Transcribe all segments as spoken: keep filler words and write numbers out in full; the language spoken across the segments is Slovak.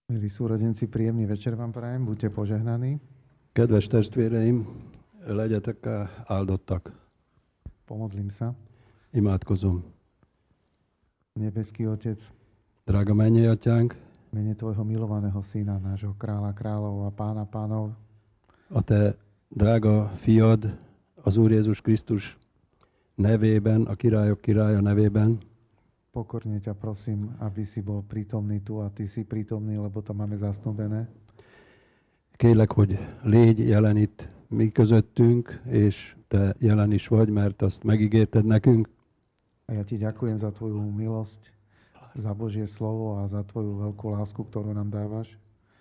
Milí súrodenci, príjemný večer vám prajem, buďte požehnaní. Kedves testvéreim, legyetek áldottak. Pomodlím sa. Imádkozom. Nebeský Otec, Drága mennyei atyánk, v mene Tvojho milovaného Syna, nášho kráľa kráľov a pána pánov, a Te drága fiad, az Úr Jézus Krisztus nevében, a királyok királya nevében, pokorne ťa prosím, aby si bol prítomný tu a Ty si prítomný, lebo to máme zasnúbené. kérlek, hogy légy jelen itt mi közöttünk, és Te jelen is vagy, mert azt megígérted nekünk. A ja Ti ďakujem za Tvoju milosť, za Božie slovo a za Tvoju veľkú lásku, ktorú nám dávaš.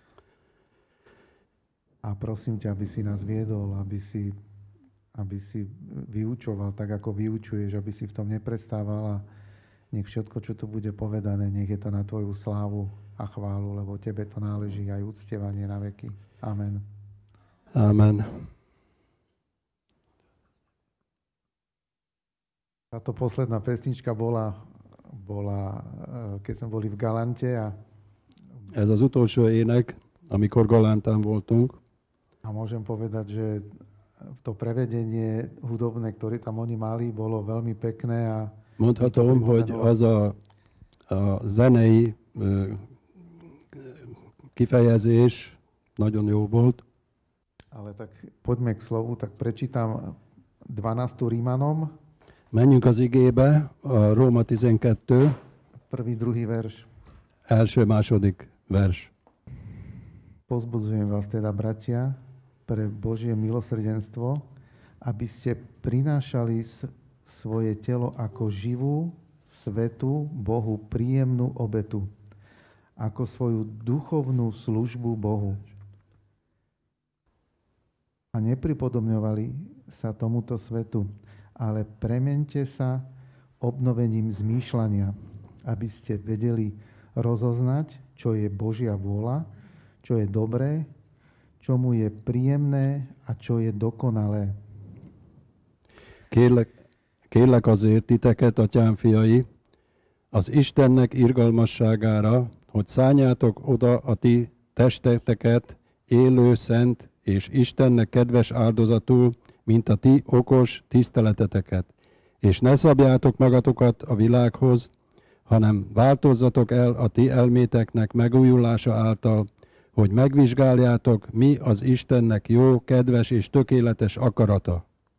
A prosím ťa, aby si nás viedol, aby si, aby si vyučoval tak, ako vyučuješ, aby si v tom neprestával a nech všetko, čo tu bude povedané, nech je to na Tvoju slávu a chválu, lebo Tebe to náleží aj uctievanie na veky. Amen. Amen. Táto posledná pesnička bola, bola, keď sme boli v Galante a, Ez az utolsó ének, amikor Galántán voltunk, a môžem povedať, že to prevedenie hudobné, ktoré tam oni mali, bolo veľmi pekné a mondhatom, hogy az a, a zenei ö, kifejezés nagyon jó volt. Ale tak poďme k slovu, tak prečítam dvanástu Rímanom, Menjünk az igébe, a Róma tizenkettő, prvý, druhý verš. első, második vers. Pozbudzujem vás teda, bratia, pre Božie milosrdenstvo, aby ste prinášali s- svoje telo ako živú, svätú, Bohu príjemnú obetu, ako svoju duchovnú službu Bohu. A nepripodobňovali sa tomuto svetu, ale premente sa obnovením zmýšľania, aby ste vedeli rozoznať, čo je Božia vôľa, čo je dobré, čo mu je príjemné a čo je dokonalé. Kérlek, kérlek azért titeket, atyám fiai, az Istennek irgalmasságára, hogy szálljátok oda a ti testeteket élő, szent és Istennek kedves áldozatul, mint a ti okos tiszteleteteket. És ne szabjátok magatokat a világhoz, hanem változzatok el a ti elméteknek megújulása által, hogy megvizsgáljátok, mi az Istennek jó, kedves és tökéletes akarata.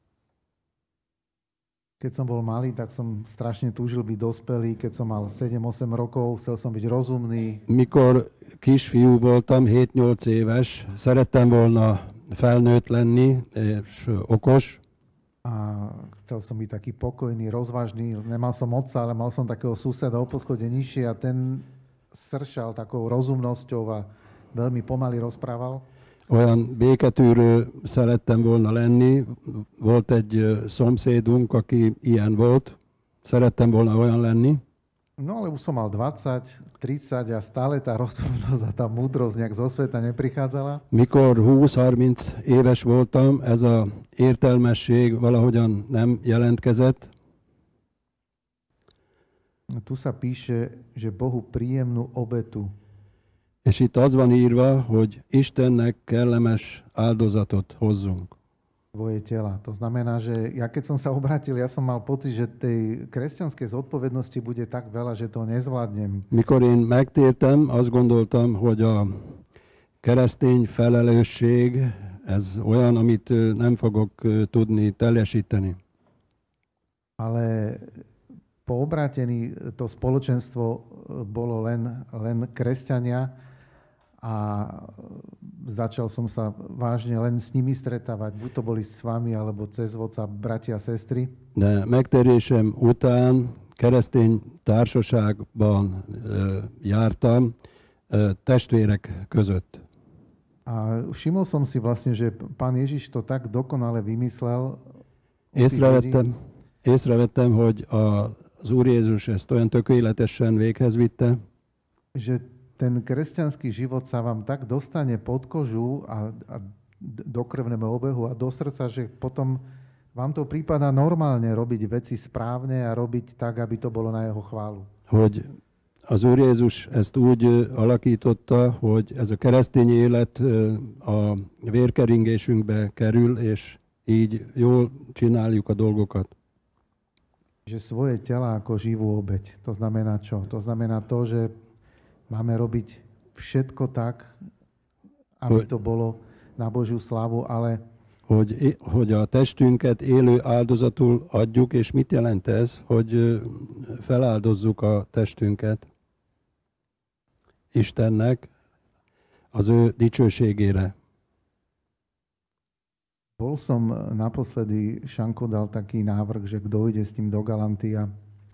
Keď som bol malý, tak som strašne túžil byť dospelý. Keď som mal sedem osem rokov, chcel som byť rozumný. Mikor kisfiú voltam, hét-nyolc éves, szerettem volna felnőtt lenni és okos, A chcel som byť taký pokojný, rozvážny. Nemal som otca, ale mal som takého suseda o poschode nižšie a ten sršal takou rozumnosťou a veľmi pomaly rozprával. olyan béketűrő szerettem volna lenni. Volt egy ö, szomszédunk, aki ilyen volt. Szerettem volna olyan lenni. No ale už som mal dvadsať, tridsať a stále tá rozumnosť a tá múdrosť nejak zo sveta neprichádzala. Mikor húsz-harminc éves voltam, ez a értelmesség valahogyan nem jelentkezett. Tu sa píše, že Bohu príjemnú obetu. És itt az van írva, hogy Istennek kellemes áldozatot hozzunk. Tvoje tela. To znamená, že ja keď som sa obrátil, ja som mal pocit, že tej kresťanskej zodpovednosti bude tak veľa, že to nezvládnem. Mikor én megtértem, azt gondoltam, hogy a keresztény felelősség, ez olyan, amit ö, nem fogok ö, tudni teljesíteni. Ale po obrátení to spoločenstvo bolo len, len kresťania a začal som sa vážne len s nimi stretávať. Buď to boli s vami, alebo cez voca bratia a sestry. De megtérésem után keresztény társaságban ö, jártam ö, testvérek között. A všimol som si vlastne, že Pán Ježiš to tak dokonale vymyslel. Észrevettem, észrevettem, hogy a, az Úr Jézus ezt olyan tökéletesen véghez vitte, Že ten kresťanský život sa vám tak dostane pod kožu a, a do krvného obehu a do srdca, že potom vám to prípada normálne robiť veci správne a robiť tak, aby to bolo na jeho chválu. hogy Az Úr Jézus ezt úgy alakította, hogy ez a keresztény élet a vérkeringésünkbe kerül, és így jól csináljuk a dolgokat. Že svoje tela ako živú obeť. To znamená čo? To znamená to, že máme robiť všetko tak, aby to bolo na Božiu slávu, ale hogy, hogy a testünket élő áldozatul adjuk, és mit jelent ez, hogy feláldozzuk a testünket Istennek az ő dicsőségére. Bol som naposledy, Šanko dal taký návrh, že kto ide s tým do Galantia. E,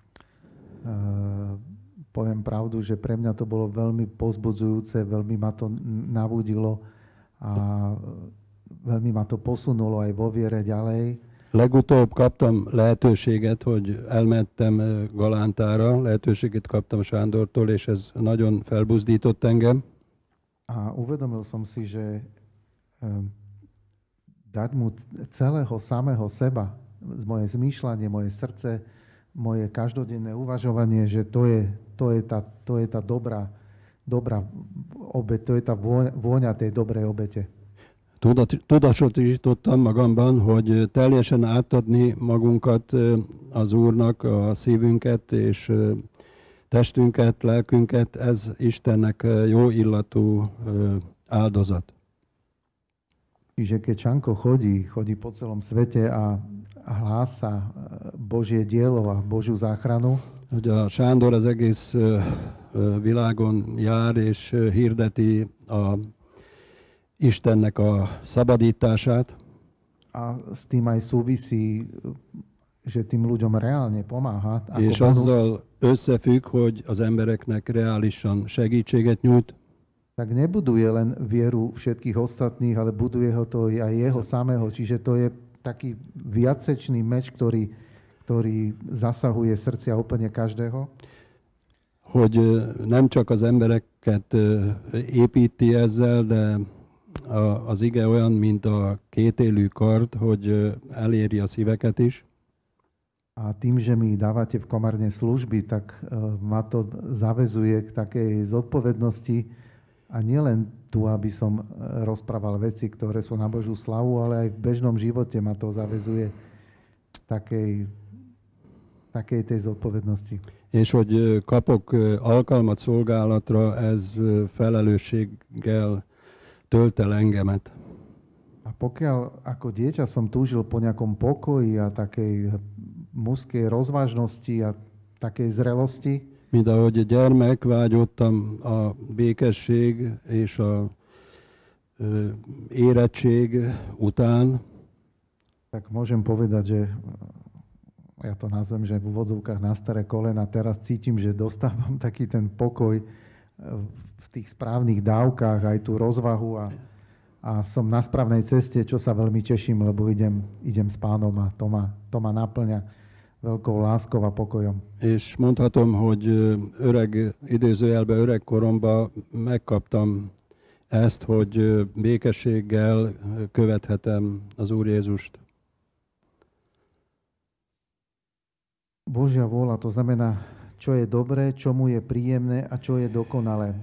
poviem pravdu, že pre mňa to bolo veľmi pozbudzujúce, veľmi ma to navúdilo a veľmi ma to posunulo aj vo viere ďalej. Legutóbb kaptam lehetőséget, hogy elmentem Galántára, lehetőséget kaptam Sándortól, és ez nagyon felbuzdított engem. A uvedomil som si, že e, dať mu celého samého seba, moje zmýšľanie, moje srdce, moje každodenné uvažovanie, že to je, to je tá, to je tá dobrá, dobrá obeť, to je tá vôňa tej dobrej obete. Tudatosítottam magamban, hogy teljesen átadni magunkat az Úrnak, a szívünket és testünket, lelkünket, ez Istennek jó illatú áldozat. Čiže keď Čanko chodí, chodí po celom svete a hlása Božie dielo a Božiu záchranu, hogy a Sándor az egész világon jár és hirdeti a Istennek a szabadítását. A s tým aj súvisí, že tým ľuďom reálne pomáha. Ako és bonus, azzal összefügg, hogy az embereknek reálisan segítséget nyújt. Tak nebuduje len vieru všetkých ostatných, ale buduje ho to aj jeho samého. Čiže to je taký viacečný meč, ktorý, ktorý zasahuje srdcia úplne každého. Hogy nem csak az embereket építi ezzel, de az ige olyan, mint a kétélű kard, hogy eléri a szíveket is. A tým, že mi dávate v komárne služby, tak ma to zavezuje k takej zodpovednosti. A nielen tu, aby som rozprával veci, ktoré sú na Božiu slavu, ale aj v bežnom živote ma to zavezuje takej, takej tej zodpovednosti. És hogy kapok alkalmat szolgálatra, ez felelősséggel tölt el engemet. A pokiaľ ako dieťa som túžil po nejakom pokoji a takej mužskej rozvážnosti a takej zrelosti, mint ahogy gyermek vágyottam a békesség és a ö, érettség után, tak môžem povedať, že ja to nazvem, že v úvodzovkách na staré kolena teraz cítim, že dostávam taký ten pokoj v tých správnych dávkach, aj tú rozvahu a, a som na správnej ceste, čo sa veľmi teším, lebo idem, idem s Pánom a to ma, to ma naplňa veľkou láskou a pokojom. És mondhatom, hogy öreg, idézőjelben öreg koromban megkaptam ezt, hogy békességgel követhetem az Úr Jézust. Božia vôľa, to znamená, čo je dobré, čo mu je príjemné a čo je dokonalé.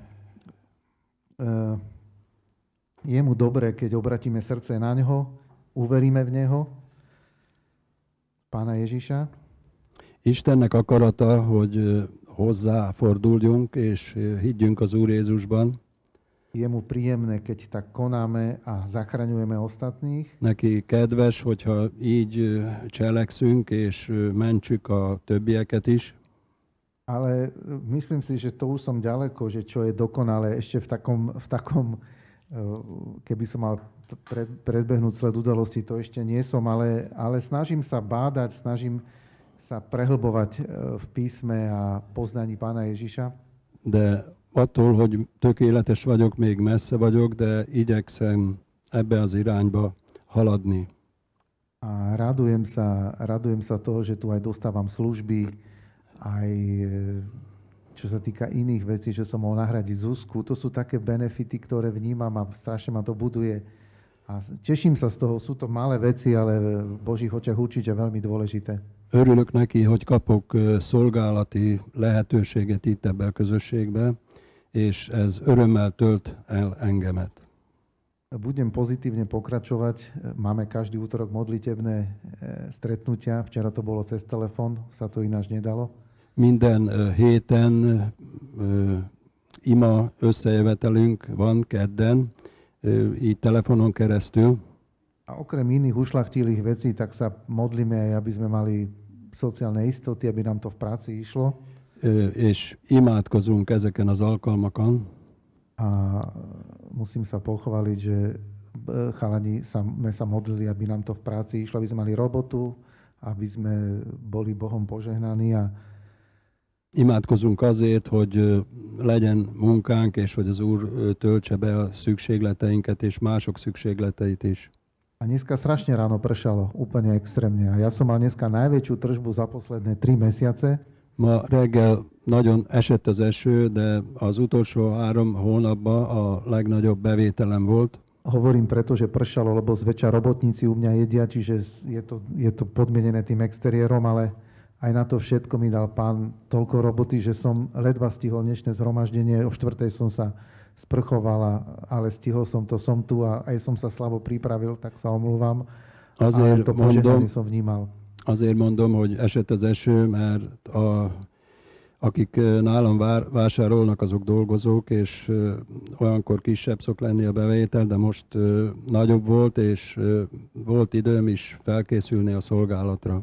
Je mu dobré, keď obratíme srdce na ňo, uveríme v neho, Pána Ježiša. Istennek akarata, hogy hozzáforduljunk és higgyünk az Úr Jézusban. Je mu príjemné, keď tak konáme a zachraňujeme ostatných. Neki kedves, hogyha így cselekszünk és mentsük a többieket is. Ale myslím si, že to už som ďaleko, že čo je dokonalé ešte v takom, v takom keby som mal pred, predbehnúť sled udalosti, to ešte nie som, ale, ale snažím sa bádať, snažím sa prehlbovať v písme a poznaní Pána Ježiša. De attól, hogy tökéletes vagyok, még messze vagyok, de igyekszem ebbe az irányba haladni. A radujem sa, radujem sa toho, že tu aj dostávam služby, aj čo sa týka iných vecí, že som mohol nahradiť Zuzku. To sú také benefity, ktoré vnímam a strašne ma to buduje. A teším sa z toho, sú to malé veci, ale v Božích očiach určite veľmi dôležité. Örülök neki, hogy kapok szolgálati lehetőséget itt ebbe a közösségbe, és ez örömmel tölt el engemet. Budem pozitívne pokračovať. Máme každý útorok modlitebné stretnutia. Včera to bolo cez telefón, sa to ináč nedalo. Minden héten ima összejövetelünk van kedden, így telefonon keresztül. A okrem iných ušľachtilých vecí, tak sa modlíme aj, aby sme mali sociálne istoty, aby nám to v práci išlo. És imádkozunk ezeken az alkalmakon. A musím sa pochváliť, že chalani sa, sme sa modlili, aby nám to v práci išlo, aby sme mali robotu, aby sme boli Bohom požehnaní. A imádkozunk azért, hogy legyen munkánk, és hogy az Úr töltse be a szükségleteinket, és mások szükségleteit is. A dneska strašne ráno pršalo, úplne extrémne. A ja som mal dneska najväčšiu tržbu za posledné tri mesiace. Ma reggel nagyon esett az eső, de az utolsó három hónapban a legnagyobb bevételem volt. Hovorím preto, že pršalo, lebo zväčša robotníci u mňa jedia, čiže je to, je to podmienené tým exteriérom, ale aj na to všetko mi dal Pán toľko roboty, že som ledva stihol dnešné zhromaždenie. O štvrtej som sa sprchoval, ale stihol som to, som tu a aj som sa slabo pripravil, tak sa omlúvam. Ale to požehnanie som vnímal. Azért mondom, hogy esett az eső, mert a, akik nálam vár, vásárolnak, azok dolgozók, és uh, olyankor kisebb szok lenni a bevétel, de most uh, nagyobb volt, és uh, volt időm is felkészülni a szolgálatra.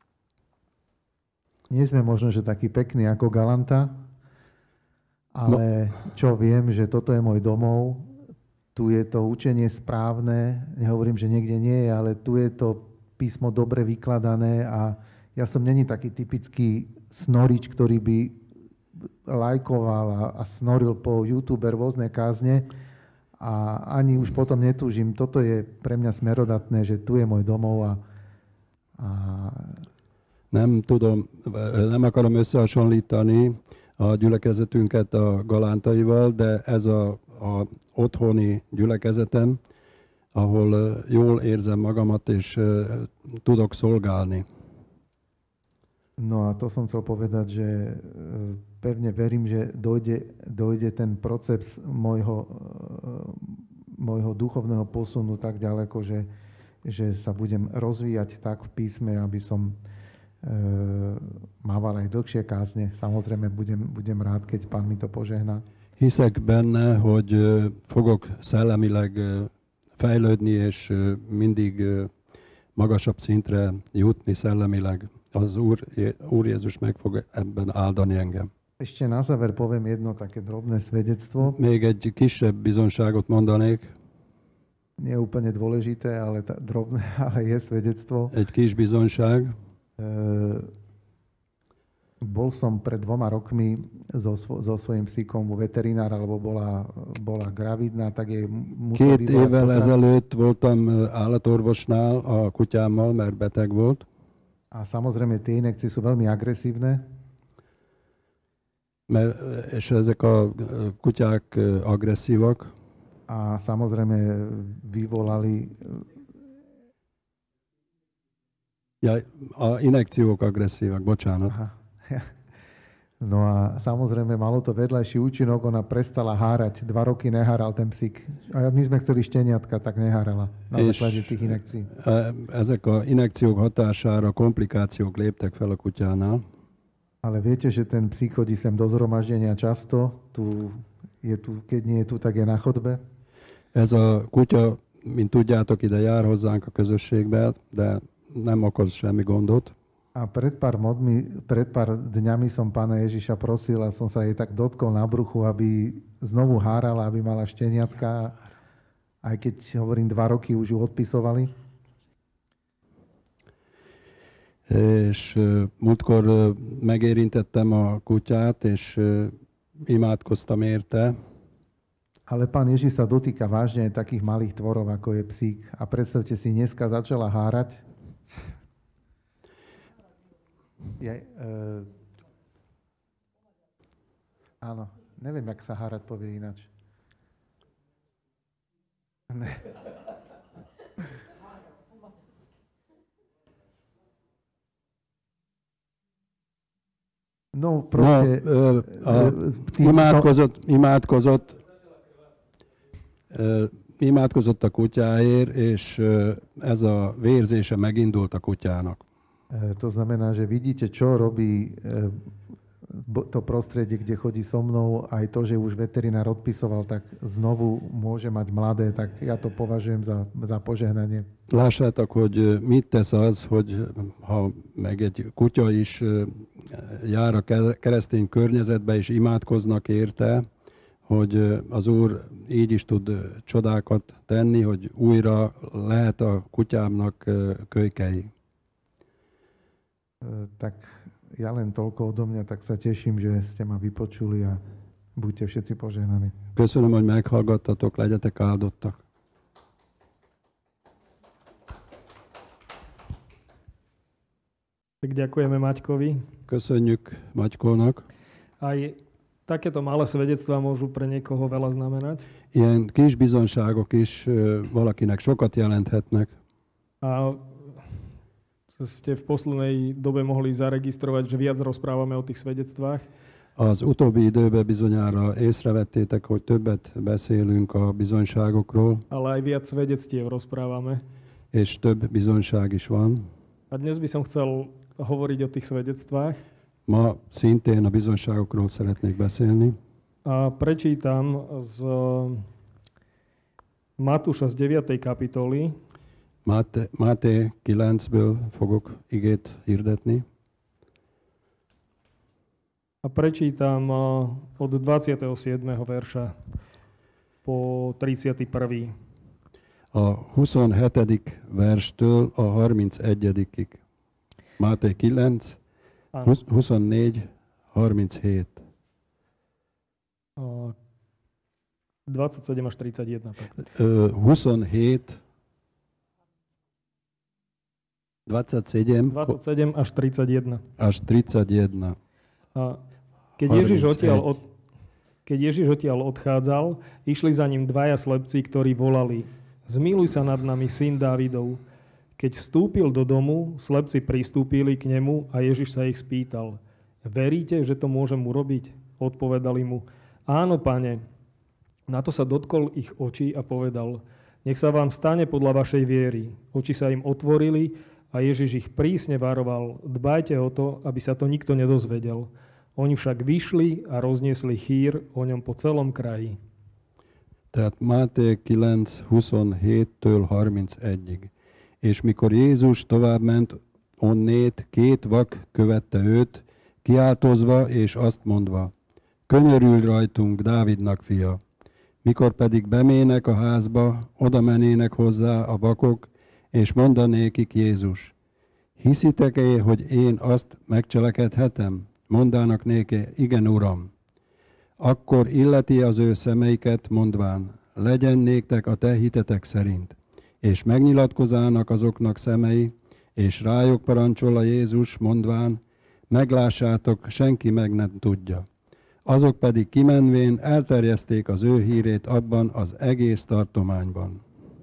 Nie sme možno, že taký pekný ako Galanta, ale čo viem, že toto je môj domov, tu je to učenie správne, nehovorím, že niekde nie je, ale tu je to písmo dobre vykladané a ja som není taký typický snorič, ktorý by lajkoval a, a snoril po YouTube rôzne kázne a ani už potom netúžim. Toto je pre mňa smerodatné, že tu je môj domov a, a Nem tudom, nem akarom összehasonlítani a gyülekezetünket a galántaival, de ez a, a otthoni gyülekezetem, ahol jól érzem magamat és tudok szolgálni. No a to som chcel povedať, že pevne verím, že dojde, dojde ten proces môjho, môjho duchovného posunu tak ďaleko, že, že sa budem rozvíjať tak v písme, aby som mával aj dlhšie kázne. Samozrejme, budem, budem rád, keď Pán mi to požehná. Hiszek benne, hogy fogok szellemileg fejlődni, és mindig magasabb szintre jutni szellemileg. Az Úr, Úr Jézus meg fog ebben áldani engem. Ešte na záver poviem jedno také drobné svedectvo. Még egy kisebb bizonságot mondanék. Nie je úplne dôležité, ale tá, drobné, ale je svedectvo. Egy kis bizonság. Uh, bol som pred dvoma rokmi so, svo, so svojím psíkom u veterinára, lebo bola, bola gravidná, tak jej musel Két évvel ezelőtt voltam állatorvosnál a kutyámmal, mert beteg volt. A samozrejme tie inekcie sú veľmi agresívne. Mert, és ezek a kutyák agresszívak. A samozrejme vyvolali Ja, a inekciók agresszívak, bocsánat. Aha. No a samozrejme malo to vedľajší účinok, ona prestala hárať. Dva roky neháral ten psík. A my sme chceli šteniatka, tak nehárala na základe tých inekcií. Ezek a inekciók hatására komplikációk léptek fel a kutyánál. Ale viete, že ten psík chodí sem do zhromaždenia často. Tu je tu, keď nie je tu, tak je na chodbe. Ez a kutya, mint tudjátok, ide jár hozzánk a közösségbe, de nem okoz semmi gondot. A pred pár, modmi, pred pár dňami som Pána Ježiša prosil a som sa jej tak dotkol na bruchu, aby znovu hárala, aby mala šteniatka, aj keď hovorím, dva roky už ju odpisovali. És múltkor megérintettem a kutyát, és imádkoztam érte. Ale Pán Ježiš sa dotýka vážne aj takých malých tvorov, ako je psík. A predstavte si, dneska začala hárať. Je, uh, áno, neviem, jak sa hárať povie ináč. Ne. No proste... No, a imádkozott, imádkozott, imádkozott a kutyáért, és ez a vérzése megindult a kutyának. To znamená, že vidíte, čo robí to prostredie, kde chodí so mnou, aj to, že už veterinár odpisoval, tak znovu môže mať mladé, tak ja to považujem za, za požehnanie. Lássátok, hogy mit tesz az, hogy ha meg egy kutya is jár a keresztény környezetbe, és imádkoznak érte, hogy az Úr így is tud csodákat tenni, hogy újra lehet a kutyámnak kölykei. Tak ja len toľko odo mňa, tak sa teším, že ste ma vypočuli a buďte všetci požehnaní. Köszönöm, hogy meghallgattatok, legyetek áldottak. Tak ďakujeme Maťkovi. Köszönjük Maťkónak. Aj takéto malé svedectvá môžu pre niekoho veľa znamenať. Ilyen kis bizonságok is valakinek sokat jelenthetnek. A ste v poslednej dobe mohli zaregistrovať, že viac rozprávame o tých svedectvách. Az utóbbi időben bizonyára észrevettétek, hogy többet beszélünk a bizonyságokról. Ale aj viac svedectiev rozprávame. És több bizonyság is van. A dnes by som chcel hovoriť o tých svedectvách. Ma szintén a bizonyságokról szeretnék beszélni. A prečítam z Matúša z deviatej kapitoly. Máté, Máté kilencből fogok igét hirdetni. A prečítam od dvadsiateho siedmeho verša po tridsiaty prvý. A huszonhetedik verstől a harmincegyedikig. Máté kilenc, huszonnégy, harminchét. dvadsaťsedem až tridsaťjeden. huszonhét, dvadsaťsedem, dvadsaťsedem až tridsaťjeden. Až tridsaťjeden. A keď Ježiš odtiaľ, od, keď Ježiš odtiaľ odchádzal, išli za ním dvaja slepci, ktorí volali: Zmiluj sa nad nami, syn Dávidov. Keď vstúpil do domu, slepci pristúpili k nemu a Ježiš sa ich spýtal: Veríte, že to môžem urobiť? Odpovedali mu: Áno, pane. Na to sa dotkol ich očí a povedal: Nech sa vám stane podľa vašej viery. Oči sa im otvorili a Ježiš ich prísne varoval: Dbajte o to, aby sa to nikto nedozvedel. Oni však vyšli a rozniesli chýr o ňom po celom kraji. Tehát Máté kilenc huszonhéttől harmincegyig. És mikor Jézus továbbment onnét, két vak követte őt, kiáltozva és azt mondva: Könyörülj rajtunk, Dávidnak fia! Mikor pedig bemének a házba, oda menének hozzá a vakok, és mondanékik Jézus: Hiszitek-e, hogy én azt megcselekedhetem? Mondának néke: Igen, Uram. Akkor illeti az ő szemeiket, mondván: Legyen néktek a te hitetek szerint. És megnyilatkozának azoknak szemei, és rájuk parancsol a Jézus, mondván: Meglássátok, senki meg nem tudja. Azok pedig kimenvén elterjeszték az ő hírét abban az egész tartományban.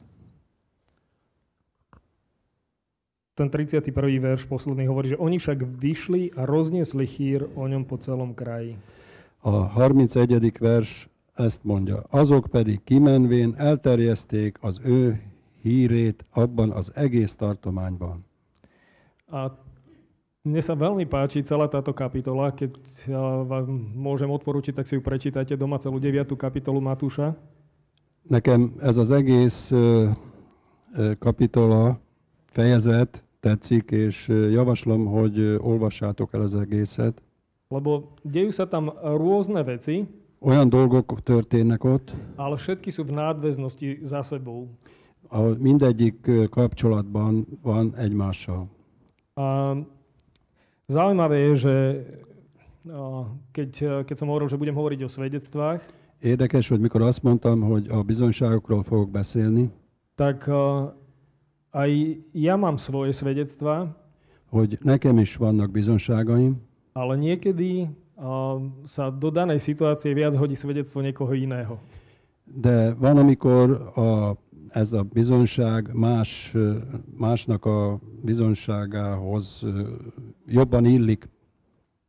Ten tridsiaty prvý verš posledný hovorí, že oni však vyšli a rozniesli chýr o ňom po celom kraji. A harmincegyedik vers ezt mondja: Azok pedig kimenvén elterjeszték az ő hírét abban az egész tartományban. A mne sa veľmi páči celá táto kapitola. Keď vám môžem odporučiť, tak si ju prečítajte doma, celú deviatu kapitolu Matúša. Nekem ez az egész kapitola, fejezet tetszik, és javaslom, hogy olvassátok el az egészet. Lebo dejú sa tam rôzne veci. Olyan dolgok történnek ott, ale všetky sú v nadväznosti za sebou. Ahol mindegyik kapcsolatban van egymással. A zaujímavé je, že keď, keď som hovoril, že budem hovoriť o svedectvách, érdekes, hogy mikor azt mondtam, hogy a bizonyságokról fogok beszélni, tak aj ja mám svoje svedectvá, hogy nekem is vannak bizonyságaim, ale niekedy sa do danej situácie viac hodí svedectvo niekoho iného. De van, amikor a, ez a bizonyság más, másnak a bizonyságához jobban illik.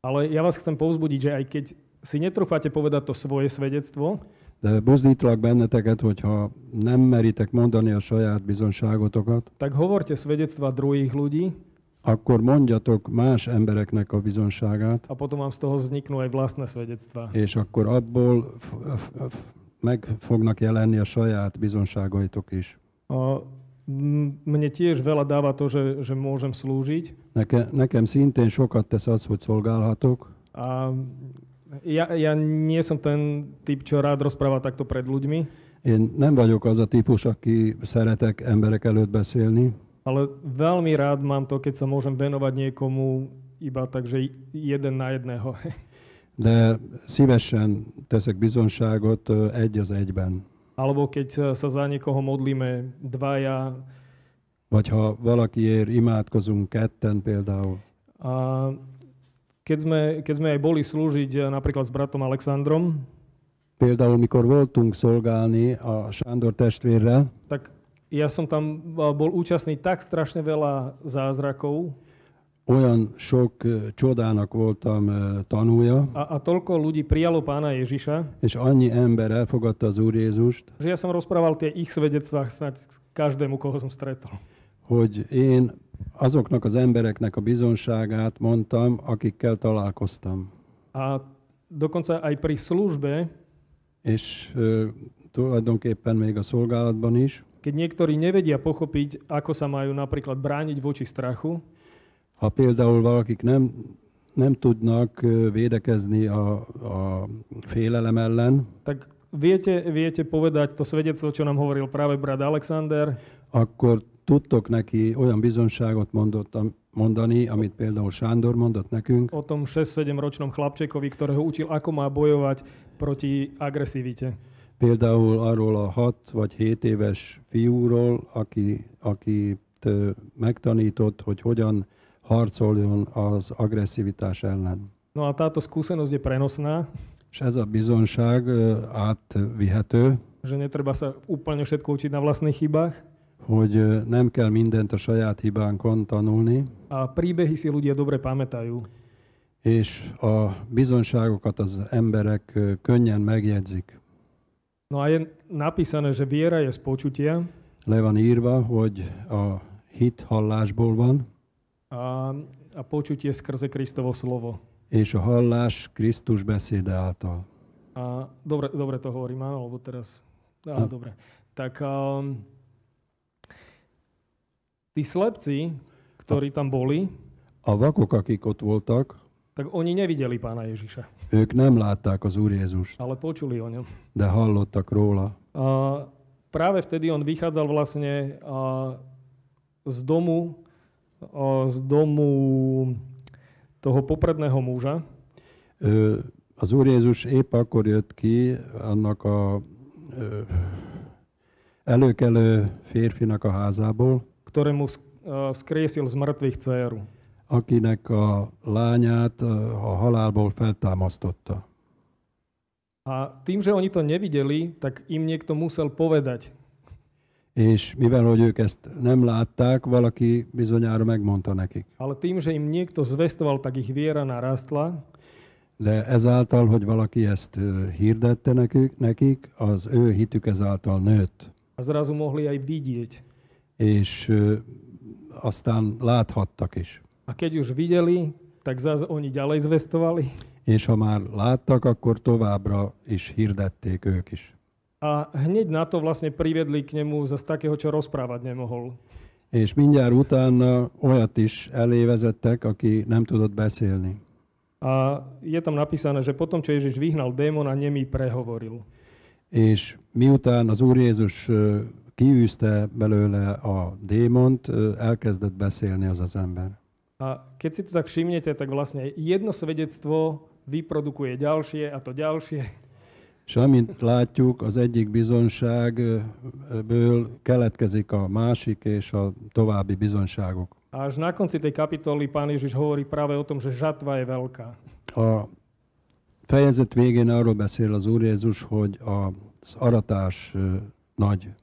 Ale ja vás chcem povzbudiť, že aj keď si netrúfate povedať to svoje svedectvo, de buzdítlak benneteket, hogyha nem meritek mondani a saját bizonságotokat, tak hovorte svedectva druhých ľudí, akkor mondjatok más embereknek a bizonságát, a potom vám z toho vzniknú aj vlastné svedectvá. és akkor abból f- f- f- meg fognak jelenni a saját bizonságaitok is. A m- mne tiež veľa dáva to, že, že môžem slúžiť. Neke, nekem szintén sokat tesz az, hogy szolgálhatok, A ja, ja nie som ten typ, čo rád rozpráva takto pred ľuďmi, én nem vagyok az a típus, aki szeretek emberek előtt beszélni, ale veľmi rád mám to, keď sa môžem venovať niekomu iba tak, že jeden na jedného. de szívesen teszek bizonságot ö, egy az egyben. Alebo keď sa za niekoho modlíme dvaja. Vagy ha valakiért imádkozunk ketten például. A keď sme, keď sme aj boli slúžiť napríklad s bratom Alexandrom, Például, mikor voltunk szolgálni a Sándor testvérrel, tak ja som tam bol účastný tak strašne veľa zázrakov olyan sok ö, csodának voltam ö, tanúja, a, a toľko ľudí prijalo pána Ježiša, és annyi ember elfogadta az Úr Jézust, že ja som rozprával tie ich svedectvá snáď každému, koho som stretol. hogy én azoknak az embereknek a bizonságát mondtam, akikkel találkoztam. A dokonca aj pri službe, És ö, tulajdonképpen még a szolgálatban is, keď niektorí nevedia pochopiť, ako sa majú napríklad brániť voči strachu, ha például valakik nem, nem tudnak ö, védekezni a, a félelem ellen, tak viete, viete povedať to svedectvo, čo nám hovoril práve brat Alexander, akkor tudtok neki olyan bizonságot mondottam, mondani, amit például Sándor mondott nekünk, o tom šesť sedem ročnom chlapčekovi, ktorého učil, ako má bojovať proti agresivite. például arról a hat vagy hét éves fiúról, aki, akit ö, megtanított, hogy hogyan harcoljon az agresszivitás ellen. No a táto skúsenosť je prenosná, És ez a bizonság ö, átvihető, že netreba sa úplne všetko učiť na vlastných chybách. hogy ö, nem kell mindent a saját hibánkon tanulni, A príbehy si ľudia dobre pamätajú. és a bizonságokat az emberek ö, könnyen megjegyzik. No a je napísané, že viera je z počutia Le van írva, hogy a hit hallásból van, a, a počutie skrze Kristovo slovo. és a hallás Krisztus beszéde által. A dobre, dobre to hovorím, áno, lebo teraz... Á, A- dobre. Tak um, tí slepci, ktorí tam boli, A vakok, akik ott voltak, tak oni nevideli pána Ježiša, ők nem látták az Úr Jézust, ale počuli o ňom. de hallottak róla. A práve vtedy on vychádzal vlastne a, z domu, a, z domu toho popredného muža. Ö, Az Úr Jézus épp akkor jött ki annak a ö, előkelő férfinak a házából, ktorému sk- a, skriesil z mŕtvych dcéru. akinek a lányát ö, a halálból feltámasztotta. A tým, že oni to nevideli, tak im niekto musel povedať. És mivel, hogy ők ezt nem látták, valaki bizonyára megmondta nekik. Ale tým, že im niekto zvestoval, tak ich viera narastla. De ezáltal, hogy valaki ezt ö, hirdette nekik, nekik, az ő hitük ezáltal nőtt. A zrazu mohli aj vidieť. És ö, aztán láthattak is. A keď už videli, tak zase oni ďalej zvestovali. És ha már láttak, akkor továbbra is hirdették ők is. A hneď na to vlastne privedli k nemu zase takého, čo rozprávať nemohol. És mindjárt utána olyat is elévezettek, aki nem tudott beszélni. A je tam napísané, že potom, čo Ježiš vyhnal démona, nemý prehovoril. És miután az Úr Jézus ö, kiűzte belőle a démont, ö, elkezdett beszélni az az ember. A keď si to tak všimnete, tak vlastne jedno svedectvo vyprodukuje ďalšie a to ďalšie. És amint látjuk, az egyik bizonságből keletkezik a másik és a további bizonságok. A až na konci tej kapitoly pán Ježiš hovorí práve o tom, že žatva je veľká. A fejezet végén arról beszél az Úr Jézus, hogy az aratás ö, nagy.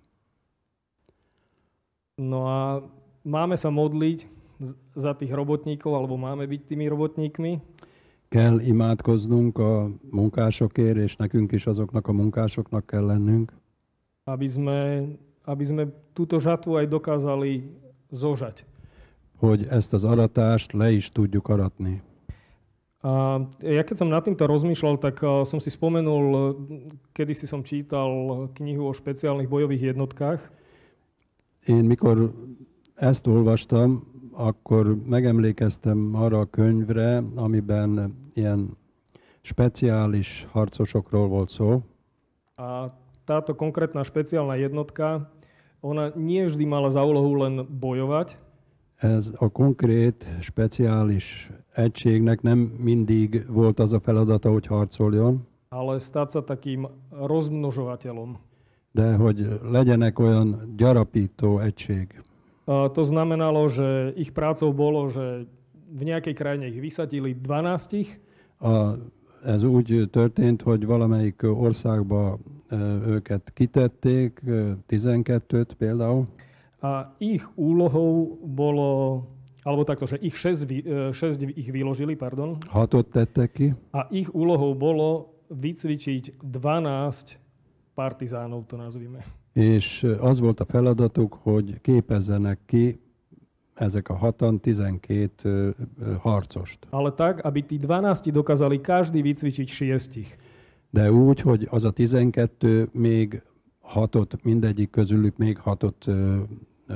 No a máme sa modliť z- za tých robotníkov, alebo máme byť tými robotníkmi. Kell imádkoznunk a munkásokért, és nekünk is azoknak a munkásoknak kell lennünk. Aby sme, aby sme túto žatvu aj dokázali zožať. Hogy ezt az aratást le is tudjuk aratni. A ja keď som nad týmto rozmýšľal, tak uh, som si spomenul, kedysi som čítal knihu o špeciálnych bojových jednotkách. Én mikor ezt olvastam, akkor megemlékeztem arra a könyvre, amiben ilyen speciális harcosokról volt szó. A táto konkrétna špeciálna jednotka, ona nie vždy mala za úlohu len bojovať. Ez a konkrét, speciális egységnek nem mindig volt az a feladata, hogy harcoljon, ale stať sa takým rozmnožovateľom. de hogy legyenek olyan gyarapító egység. A to znamenalo, že ich prácou bolo, že v nejakej krajine ich vysadili dvanástich. A, ez úgy történt, hogy valamelyik országba e, őket kitették, tizenkettőt például. A ich úlohou bolo, alebo takto, že ich šesť, šesť ich vyložili, pardon. Hatot tettek ki. A ich úlohou bolo vycvičiť dvanásť partizánov, to nazvime. És az volt a feladatuk, hogy képezzenek ki ezek a hatan tizenkét harcost. Ale tak, aby tí dvanásti dokázali každý vycvičiť šiestich. De úgy, hogy az a tizenkettő még hatot, mindegyik közülük még hatot ö, ö,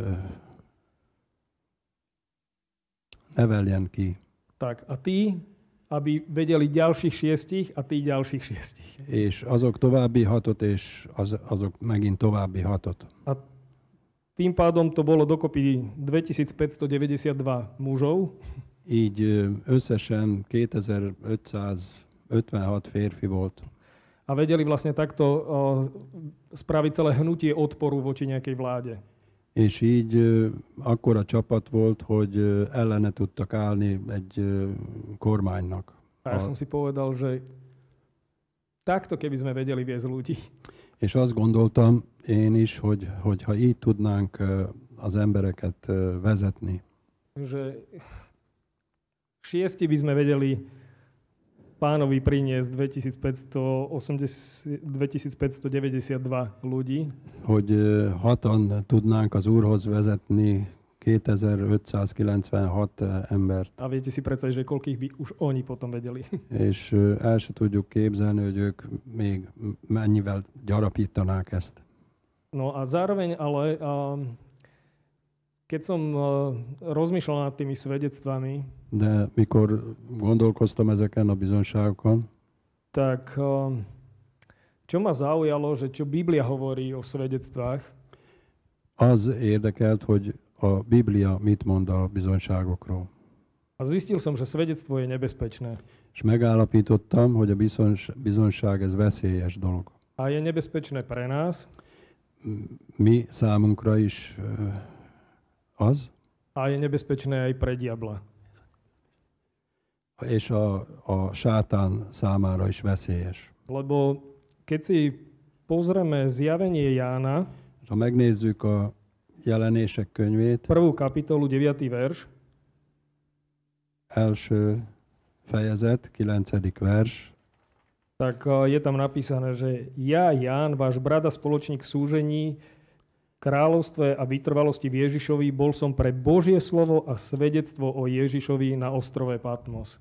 neveljen ki. Tak, a tí, aby vedeli ďalších šiestich a tí ďalších šiestich. És azok további hatot, és az, azok megint további hatot. A tým pádom to bolo dokopy dvetisícpäťstodeväťdesiatdva mužov. Így összesen kétezer-ötszázötvenhat férfi volt. A vedeli vlastne takto uh, spraviť celé hnutie odporu voči nejakej vláde. És így uh, akkora csapat volt, hogy uh, ellene tudtak állni egy uh, kormánynak. A ja som si povedal, že takto keby sme vedeli viesť ľudí. És azt gondoltam én is, hogy, hogy ha így tudnánk uh, az embereket uh, vezetni. Že šiesti by sme vedeli pánovi priniesť dvetisícpäťstodeväťdesiatdva ľudí. Hogy hatan tudnánk az Úrhoz vezetni kétezer-ötszázkilencvenhat embert. A viete si predstaviť, že koľkých by už oni potom vedeli. És el se tudjuk képzelni, hogy ők még mennyivel gyarapítanák ezt. No a zároveň ale, keď som rozmýšľal nad tými svedectvami, de mikor gondolkoztam ezeken a bizonságokon, tak čo ma zaujalo, že čo Biblia hovorí o svedectvách, az érdekelt, hogy a Biblia mit mond a bizonságokról. A zistil som, že svedectvo je nebezpečné. És megállapítottam, hogy a bizonság ez veszélyes dolog. A je nebezpečné pre nás. Mi számunkra is az. A je nebezpečné aj pre diabla. És a, a sátán számára is veszélyes. Lebo keď si pozrieme Zjavenie Jána, ha megnézzük a Jelenések könyvét, prvú kapitolu, deviaty verš, első fejezet, kilencedik vers, tak je tam napísané, že ja, Ján, váš brat a spoločník v súžení, kráľovstve a vytrvalosti v Ježišovi, bol som pre Božie slovo a svedectvo o Ježišovi na ostrove Patmos.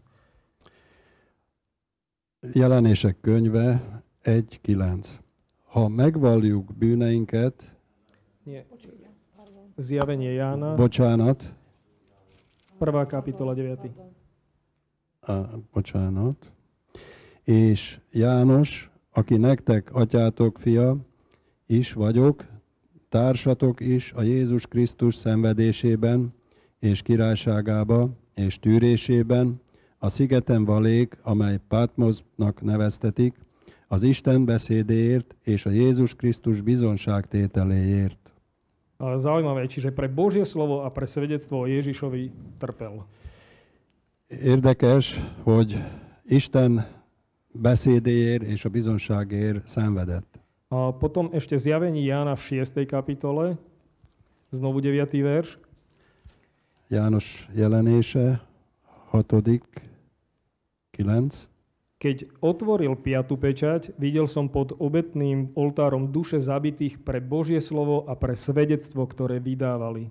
Jelenések könyve egy kilenc. Ha megvalljuk bűneinket, Nie. Zjavenie Jána, bocsánat, prvá kapitola, deviaty. A, bocsánat, és János, aki nektek atyátok fia is vagyok, társatok is a Jézus Krisztus szenvedésében és királyságába és tűrésében, a szigeten valék, amely Patmosnak neveztetik, az Isten beszédéért és a Jézus Krisztus bizonságtételéért. A zaujímavé, čiže pre Božie slovo a pre svedectvo o Ježišovi trpel. Érdekes, hogy Isten beszédéért és a bizonságért szenvedett. A potom ešte Zjavení Jána v šiestej kapitole, znovu deviaty verš. János jelenése, hatodik kilenc. Keď otvoril piatu pečať, videl som pod obetným oltárom duše zabitých pre Božie slovo a pre svedectvo, ktoré vydávali.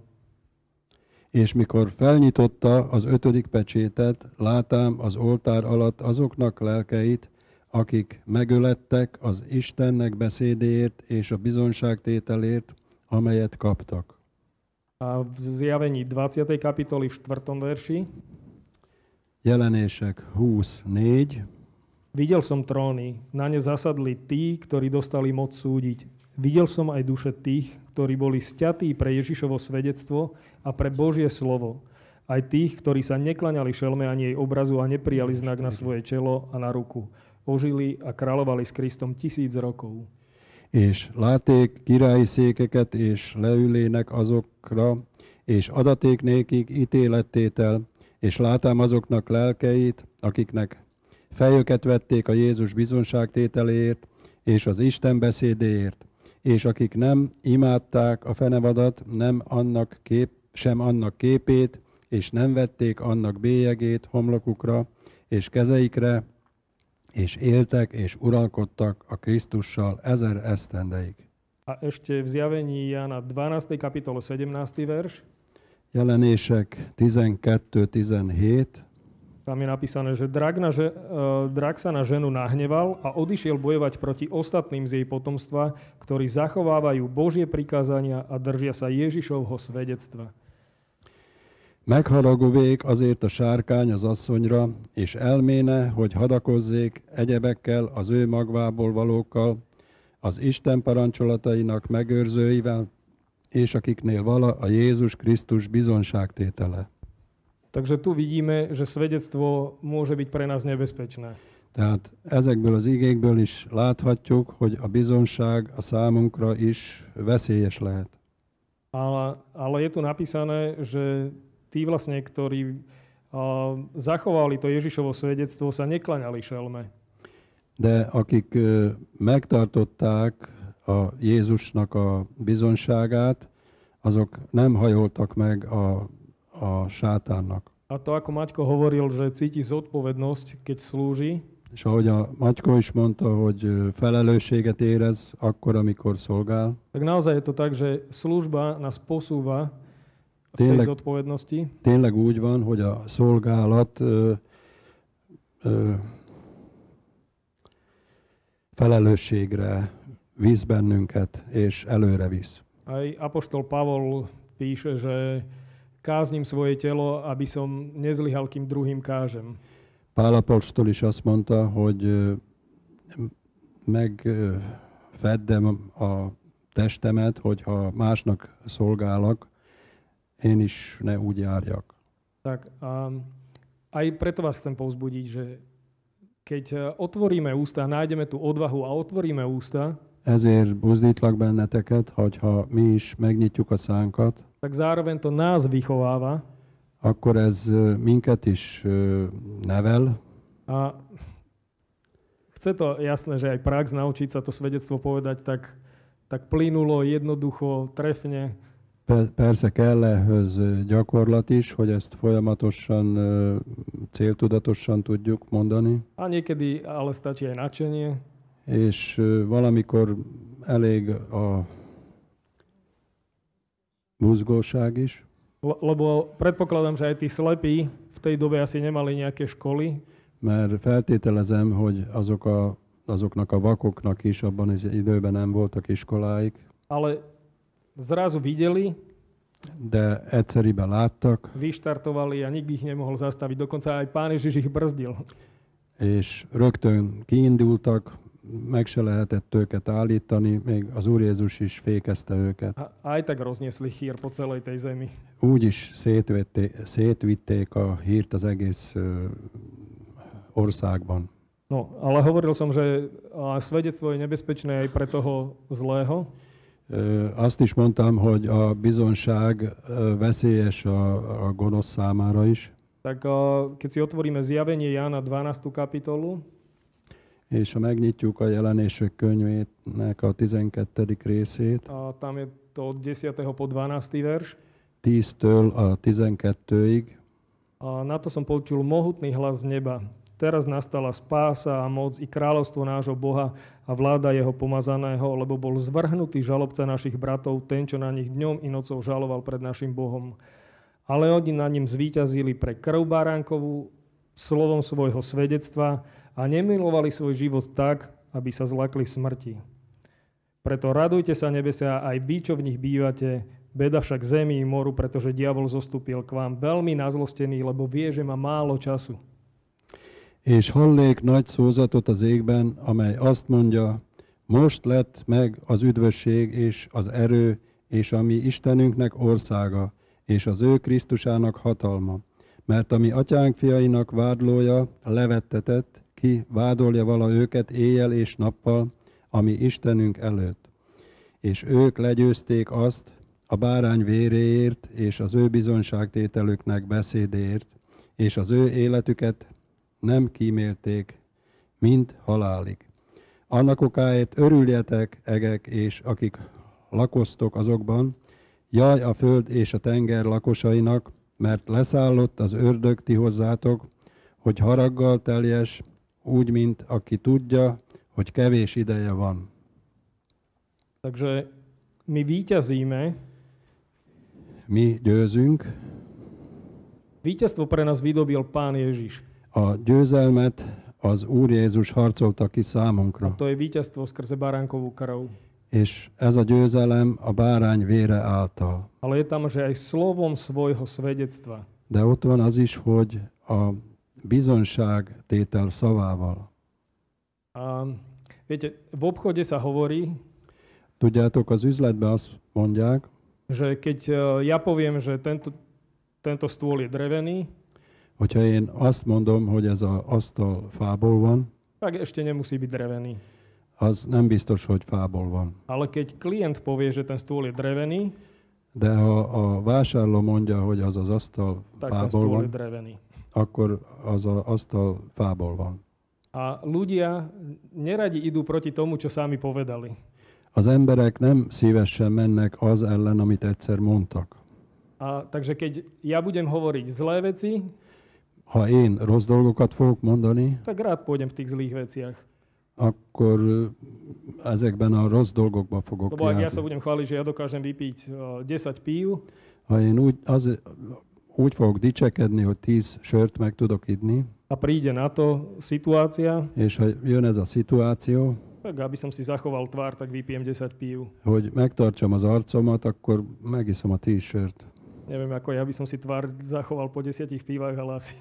És mikor felnyitotta az ötödik pecsétet, látám az oltár alatt azoknak lelkeit, akik megölettek az Istennek beszédéért és a bizonságtételért, amelyet kaptak. A v zjavení dvadsiatej kapitoly v štvrtom verši Jelenések húsz négy. videl som tróny, na ne zasadli tí, ktorí dostali moc súdiť. Videl som aj duše tých, ktorí boli sťatí pre Ježišovo svedectvo a pre Božie slovo. Aj tých, ktorí sa neklaňali šelme ani jej obrazu a neprijali znak na svoje čelo a na ruku. Ožili a kráľovali s Kristom tisíc rokov. És látték királyi székeket, és leülének azokra, és adaték nékik ítélettétel, és látám azoknak lelkeit, akiknek fejüket vették a Jézus bizonságtételéért, és az Isten beszédéért, és akik nem imádták a fenevadat, nem annak kép, sem annak képét, és nem vették annak bélyegét homlokukra, és kezeikre, és éltek, és uralkodtak a Krisztussal ezer esztendeig. A ešte v zjavení Jána dvanástej kapitole sedemnásty verš. Jelenések tizenkettő tizenhét. Tam je napísané, že drak, na že, uh, drak sa na ženu nahneval a odišiel bojovať proti ostatným z jej potomstva, ktorí zachovávajú Božie prikázania a držia sa Ježišovho svedectva. Megharagudék azért a sárkány az asszonyra, és elméne, hogy hadakozzék egyebekkel az ő magvából valókkal, az Isten parancsolatainak megőrzőivel, és akiknél vala a Jézus Krisztus bizonságtétele. Takže tu vidíme, že svedectvo môže byť pre nás nebezpečné. Tehát ezekből az igékből is láthatjuk, hogy a bizonság a számunkra is veszélyes lehet. Ale, ale je tu napísané, že tí vlastne, ktorí uh, zachovali to Ježišovo svedectvo, sa neklaňali šelme. De akik uh, megtartották a Jézusnak a bizonságát, azok nem hajoltak meg a, a sátánnak. A to, ako Maťko hovoril, že cíti zodpovednosť, keď slúži. És ahogy a Maťko is mondta, hogy felelősséget érez akkor, amikor szolgál. Tak naozaj je to tak, že služba nás posúva v tej tényleg, zodpovednosti. Tényleg úgy van, hogy a szolgálat ö, ö, felelősségre visz bennünket, és előre visz. Aj apoštol Pavol píše, že kázním svoje telo, aby som nezlyhal, kým druhým kážem. Pál apostol is azt mondta, hogy megfeddem a testemet, hogyha másnak szolgálok, én is ne úgy járjak. Tak a aj preto vás chcem povzbudiť, že keď otvoríme ústa, nájdeme tú odvahu a otvoríme ústa, ezért buzdítlak benneteket, hogyha mi is megnyitjuk a szánkat, tak zároveň to nás vychováva, akkor ez minket is nevel. A chce to jasné, že aj prax naučiť sa to svedectvo povedať tak, tak plynulo, jednoducho, trefne. Persze kell ehhez gyakorlat is, hogy ezt folyamatosan, céltudatosan tudjuk mondani. A niekedy ale stačí aj nadšenie. És valamikor elég a buzgóság is. Lebo predpokladám, že aj tí slepí v tej dobe asi nemali nejaké školy. Mert feltételezem, hogy azok a, azoknak a vakoknak is abban az időben nem voltak iskoláik. Ale zrazu videli, de egyszeriben láttak. Vyštartovali a nikdy ich nemohol zastaviť. Dokonca aj Pán Ježiš ich brzdil. És rögtön kiindultak, meg se lehetett őket állítani, még az Úr Jézus is fékezte őket. A aj tak rozniesli chýr po celej tej zemi. Úgy is szétvitték, szétvitték a hírt az egész uh, országban. No, ale hovoril som, že svedectvo je nebezpečné aj pre toho zlého. Uh, azt is mondtam, hogy a bizonság uh, veszélyes a, a gonosz számára is. Tak uh, keď si otvoríme zjavenie Jána dvanástu kapitolu, és ha megnyitjuk a jelenések könyvének a tizenkettedik részét, a tam je to od desiateho po dvanásty verš, tíztől a tizenkettőig, a na to som počul mohutný hlas z neba. teraz nastala spása a moc i kráľovstvo nášho Boha a vláda jeho pomazaného, lebo bol zvrhnutý žalobca našich bratov, ten, čo na nich dňom i nocou žaloval pred našim Bohom. Ale oni na ním zvíťazili pre krv baránkovú, slovom svojho svedectva a nemilovali svoj život tak, aby sa zlakli smrti. Preto radujte sa, nebesia, aj vy, čo v nich bývate, beda však zemi i moru, pretože diabol zostúpil k vám veľmi nazlostený, lebo vie, že má málo času. És hallék nagy szózatot az égben, amely azt mondja, most lett meg az üdvösség és az erő, és a mi Istenünknek országa, és az ő Krisztusának hatalma. Mert a mi atyánk fiainak vádlója levettetett, ki vádolja vala őket éjjel és nappal, a mi Istenünk előtt. És ők legyőzték azt a bárány véréért, és az ő bizonyságtételüknek beszédéért, és az ő életüket nem kímélték, mint halálig. Annak okáért örüljetek, egek, és akik lakoztok azokban, jaj a föld és a tenger lakosainak, mert leszállott az ördög ti hozzátok, hogy haraggal teljes, úgy, mint aki tudja, hogy kevés ideje van. Takže my víťazíme. Mi győzünk. Víťazstvo pre nás vydobil Pán Ježiš. A győzelmet az Úr Jézus harcolta ki számunkra. A to je víťazstvo skrze baránkovú krv. És ez a győzelem a bárány vére által. Ale je tam, že aj slovom svojho svedectva. De ott van az is, hogy a bizonyságtétel szavával. A viete, v obchode sa hovorí, tudjátok, az üzletben azt mondják, že keď ja poviem, že tento, tento stôl je drevený, hogyha én azt mondom, hogy ez az asztal fából van, tak ešte nemusí byť drevený. Az nem biztos, hogy fából van. Ale keď klient povie, že ten stôl je drevený, de ha a vásárló mondja, hogy az az asztal tak fából van, je drevený. akkor az az asztal fából van. A ľudia neradi idú proti tomu, čo sami povedali. Az emberek nem szívesen mennek az ellen, amit egyszer mondtak. A, takže keď ja budem hovoriť zlé veci, ha én rossz dolgokat fogok mondani, tak rád pôjdem v tých zlých veciach. akkor ezekben a rossz dolgokba fogok Lebo ak járni. ja sa budem chváliť, že ja dokážem vypiť desať pív, ha én úgy, az, úgy fogok dicsekedni, hogy tíz sört meg tudok idni, a príde na to situácia, és ha jön ez a szituáció, tak aby som si zachoval tvár, tak vypijem desať pív. hogy megtartsam az arcomat, akkor megiszom a tíz sört. Neviem, ako ja by som si tvár zachoval po desiatich pívach, ale asi.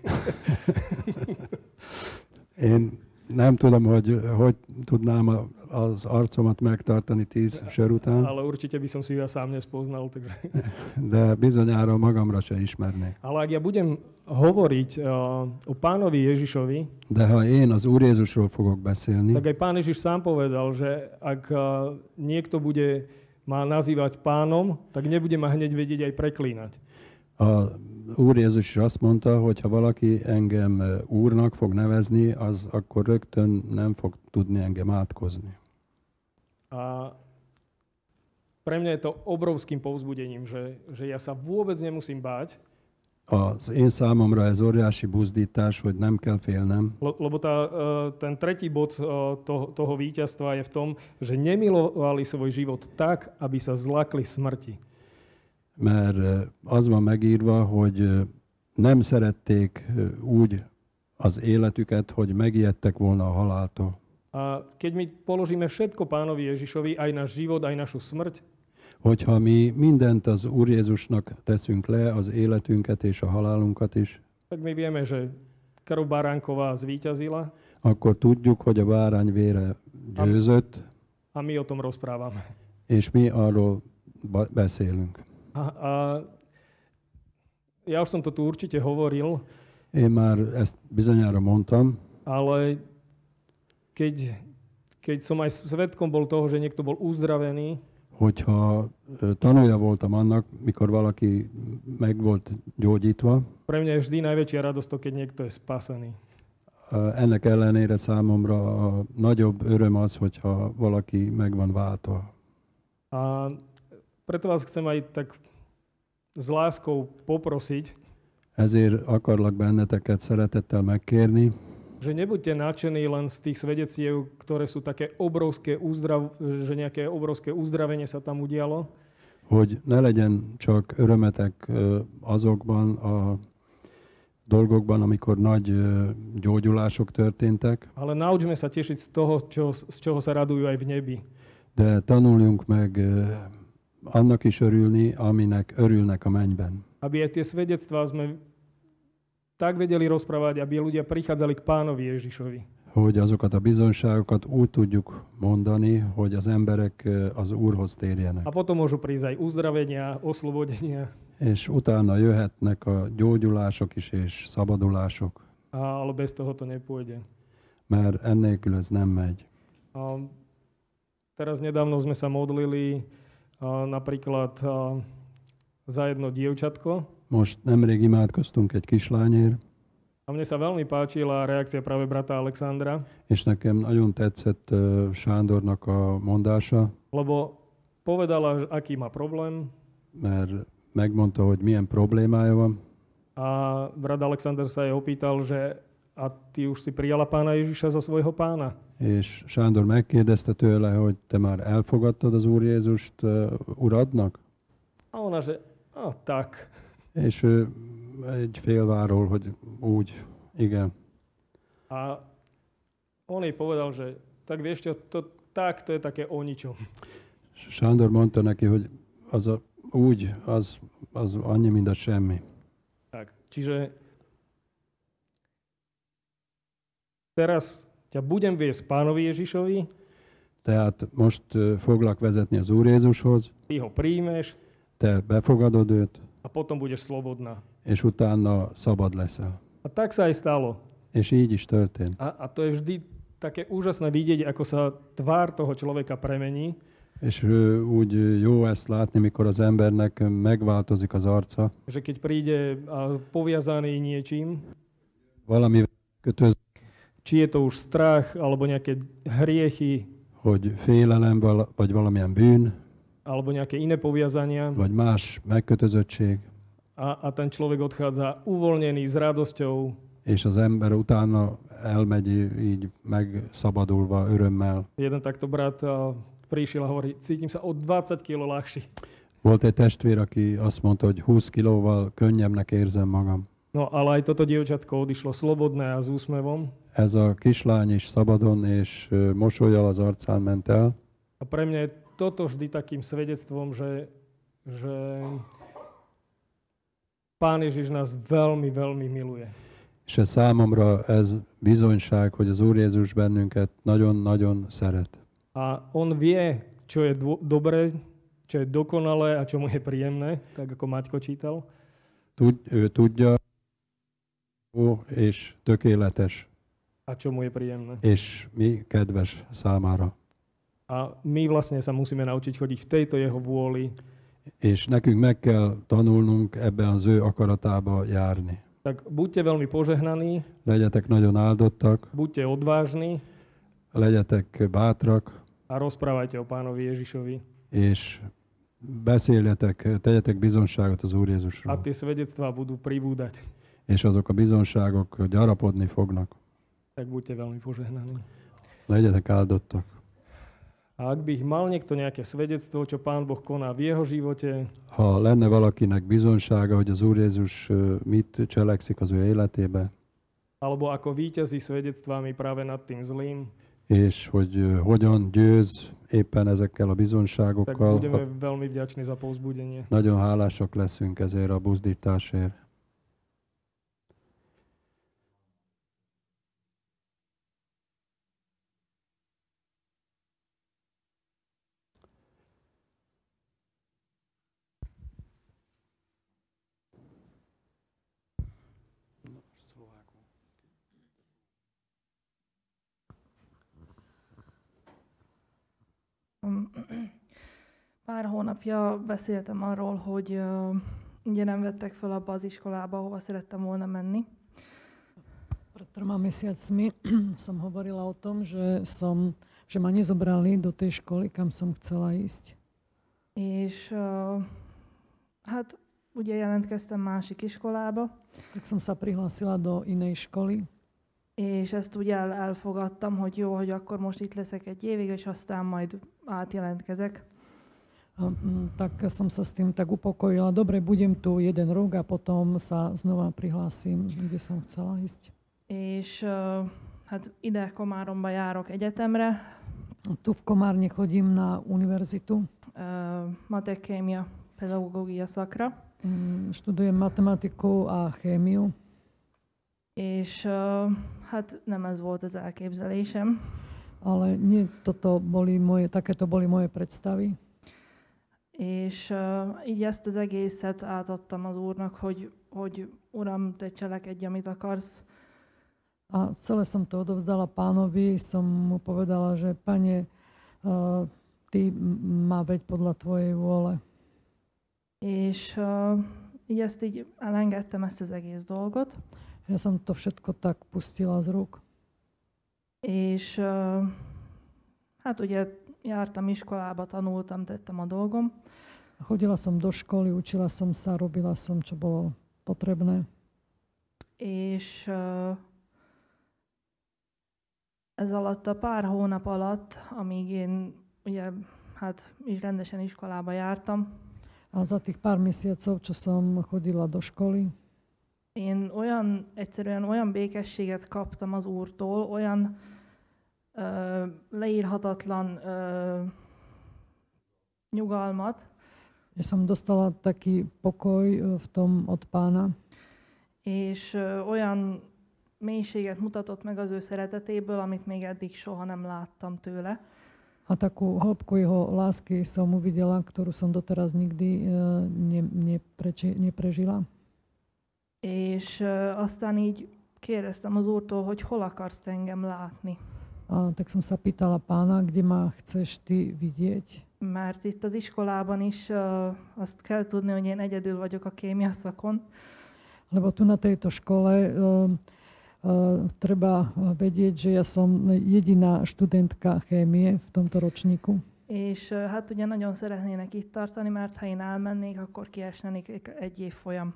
Én nem tudom, hogy hogy tudnám az arcomat megtartani tíz sör után, Ale určite by som si ja sám nespoznal. Takže. de bizonyára magamra se ismernék. Ale ak ja budem hovoriť uh, o Pánovi Ježišovi, De ha én az Úr Jézusról fogok beszélni, tak aj Pán Ježiš sám povedal, že ak uh, niekto bude ma nazývať pánom, tak nebude ma hneď vedieť aj preklínať. a Úr Jézus is azt mondta, hogy ha valaki engem úrnak fog nevezni, az akkor rögtön nem fog tudni engem átkozni. A pre mňa je to obrovským povzbudením, že, že ja sa vôbec nemusím báť. Az én számomra ez óriási buzdítás, hogy nem kell félnem. Lebo tá, ten tretí bod toho, toho víťazstva je v tom, že nemilovali svoj život tak, aby sa zlakli smrti. Mert az van megírva, hogy nem szerették úgy az életüket, hogy megijedtek volna a haláltól. A keď my položíme všetko Pánovi Ježišovi, aj náš život, aj našu smrť, Hogyha mi mindent az Úr Jézusnak teszünk le, az életünket és a halálunkat is, tak my vieme, že krv baránková zvíťazila akkor tudjuk, hogy a bárány vére győzött, a my o tom rozprávame. és mi arról beszélünk. A, a ja už som to tu určite hovoril, Én már ezt bizonyára mondtam, ale keď, keď som aj svedkom bol toho, že niekto bol uzdravený, hogyha tanúja voltam annak, mikor valaki meg volt gyógyítva, pre mňa je vždy najväčšia radosť to, keď niekto je spasený. ennek ellenére számomra a nagyobb öröm az, hogyha valaki meg van váltva. A preto vás chcem aj tak s láskou poprosiť, Ezért akarlak benneteket szeretettel megkérni, Že nebuďte nadšení len z tých svedectiev, ktoré sú také obrovské, uzdrav, že nejaké obrovské uzdravenie sa tam udialo. Hogy ne legyen csak örömetek azokban a dolgokban, amikor nagy gyógyulások történtek. Ale naučme sa tešiť z toho, čo, z čoho sa radujú aj v nebi. De tanuljunk meg annak is örülni, aminek örülnek a mennyben. Aby aj tie svedectvá sme tak vedeli rozprávať, aby ľudia prichádzali k Pánovi Ježišovi. Hogy azokat a bizonyságokat úgy tudjuk mondani, hogy az emberek az Úrhoz térjenek. A potom môžu prísť aj uzdravenia, oslobodenia. És utána jöhetnek a gyógyulások is és szabadulások. A, ale bez toho to nepôjde. Mert ennélkül ez nem megy. A teraz nedávno sme sa modlili a, napríklad a, za jedno dievčatko. Most nemrég imádkoztunk egy kislányért. A mne sa veľmi páčila reakcia práve brata Alexandra. És nekem nagyon tetszett uh, Sándornak a mondása. Lebo povedala, aký má problém. Mert megmondta, hogy milyen problémája van. A brat Alexander sa jej opýtal, že a ty už si prijala Pána Ježiša za svojho pána? És Sándor megkérdezte tőle, hogy te már elfogadtad az Úr Jézust uh, uradnak? A ona, že a tak. És ő egy félváról, hogy úgy, igen. A on jej povedal, že tak vieš čo, to, tak, to je také o ničom. Sándor mondta neki, hogy az a, úgy, az, az annyi, mint a semmi. Tak, čiže teraz ťa budem viesť Pánovi Ježišovi. Tehát most foglak vezetni az Úr Jézushoz. Ty ho príjmeš. Te befogadod őt. A potom budeš slobodná. És utána szabad leszel. A tak sa aj stalo. És így is történt. A, a to je vždy také úžasné vidieť, ako sa tvár toho človeka premení. És úgy jó ezt látni, mikor az embernek megváltozik az arca. Že keď príde poviazaný niečím, valami kötöz, či je to už strach, alebo nejaké hriechy, hogy félelem, vagy valamilyen bűn, alebo nejaké iné poviazania, vagy más megkötözöttség. A, a ten človek odchádza uvoľnený s radosťou. És az ember utána elmegy így megszabadulva, örömmel. Jeden takto brat a, prišiel a hovorí, cítim sa o dvadsať kilogramov ľahší. Volt egy testvér, aki azt mondta, hogy húsz kilóval könnyebbnek érzem magam. No ale aj toto dievčatko odišlo slobodné a s úsmevom. Ez a kislány is szabadon és mosollyal az arcán ment el. A pre mňa je toto vždy takým svedectvom, že, že Pán Ježiš nás veľmi, veľmi miluje. És ez számomra ez bizonyság, hogy az Úr Jézus bennünket nagyon-nagyon szeret. A on vie, čo je dô, dobré, čo je dokonalé a čo mu je príjemné, tak ako Maťko čítal. Tud, ő tudja, jó és tökéletes. A čo mu je príjemné. És mi kedves számára. A my vlastne sa musíme naučiť chodiť v tejto jeho vôli. És nekünk meg kell tanulnunk ebben az ő akaratába járni. Tak buďte veľmi požehnaní. Legyetek nagyon áldottak. Buďte odvážni. Legyetek bátrak. A rozprávajte o Pánovi Ježišovi. És beszéljetek, tegyetek bizonságot az Úr Jézusról. A tie svedectvá budú pribúdať. És azok a bizonságok gyarapodni fognak. Tak buďte veľmi požehnaní. Legyetek áldottak. A ak by mal niekto nejaké svedectvo, čo Pán Boh koná v jeho živote, ha lenne valakinek bizonsága, hogy az Úr Jézus mit cselekszik az ő életébe, alebo ako víťazí svedectvami práve nad tým zlým, és hogy hogyan győz éppen ezekkel a bizonságokkal, tak budeme veľmi vďační za povzbudenie. Nagyon hálásak leszünk ezért a buzdításért. Pár hónapja beszéltem arról, hogy uh, ugye nem vettek fel abba az iskolába, ahova szerettem volna menni. Pred troma mesiacmi som hovorila o tom, že, som, že ma nezobrali do tej školy, kam som chcela ísť. És uh, hát ugye jelentkeztem másik iskolába. Tak som sa prihlásila do inej školy. És ezt úgy el, elfogadtam, hogy jó, hogy akkor most itt leszek egy évig, és aztán majd átjelentkezek. A, tak som sa s tým tak upokojila. Dobre, budem tu jeden rok a potom sa znova prihlásim, kde som chcela ísť. És uh, hát ide Komáromba járok egyetemre. Tu v Komárne chodím na univerzitu. Uh, matek, kémia, pedagógia szakra. Um, študujem matematiku a chémiu. És uh, hát nem ez volt az elképzelésem. Ale nie, toto boli moje, takéto boli moje predstavy. És uh, így ezt az egészet átadtam az Úrnak, hogy, hogy Uram, te cselekedj, amit akarsz. A celé som to odovzdala Pánovi, som mu povedala, že Pane, uh, ty ma veď podľa tvojej vôle. És uh, így ezt így elengedtem, ezt az egész dolgot. Ja som to všetko tak pustila z rúk. És uh, hát ugye jártam iskolába, tanultam, tettem a dolgom. Chodila som do školy, učila som sa, robila som, čo bolo potrebné. És uh, ez alatt a pár hónap alatt, amíg én ugye hát is rendesen iskolába jártam. A za tých pár mesiacov, čo som chodila do školy, én olyan, egyszerűen olyan békességet kaptam az Úrtól, olyan ö, leírhatatlan ö, nyugalmat. Ja som dostala taký pokoj v tom od Pána. És ö, olyan mélységet mutatott meg az ő szeretetéből, amit még eddig soha nem láttam tőle. A takú hĺbku jeho lásky som uvidela, ktorú som doteraz nikdy uh, ne, nepreči, neprežila. És uh, aztán így kérdeztem az Úrtól, hogy hol akarsz engem látni. A tak som sa pýtala Pána, kde ma chceš ty vidieť. Mert itt az iskolában is uh, azt kell tudni, hogy én egyedül vagyok a kémia szakon. Lebo tu na tejto škole uh, uh, treba vedieť, že ja som jediná študentka chémie v tomto ročníku. És uh, hát ugye nagyon szeretnének itt tartani, mert ha én elmennék, akkor kiesnenék egy év folyam.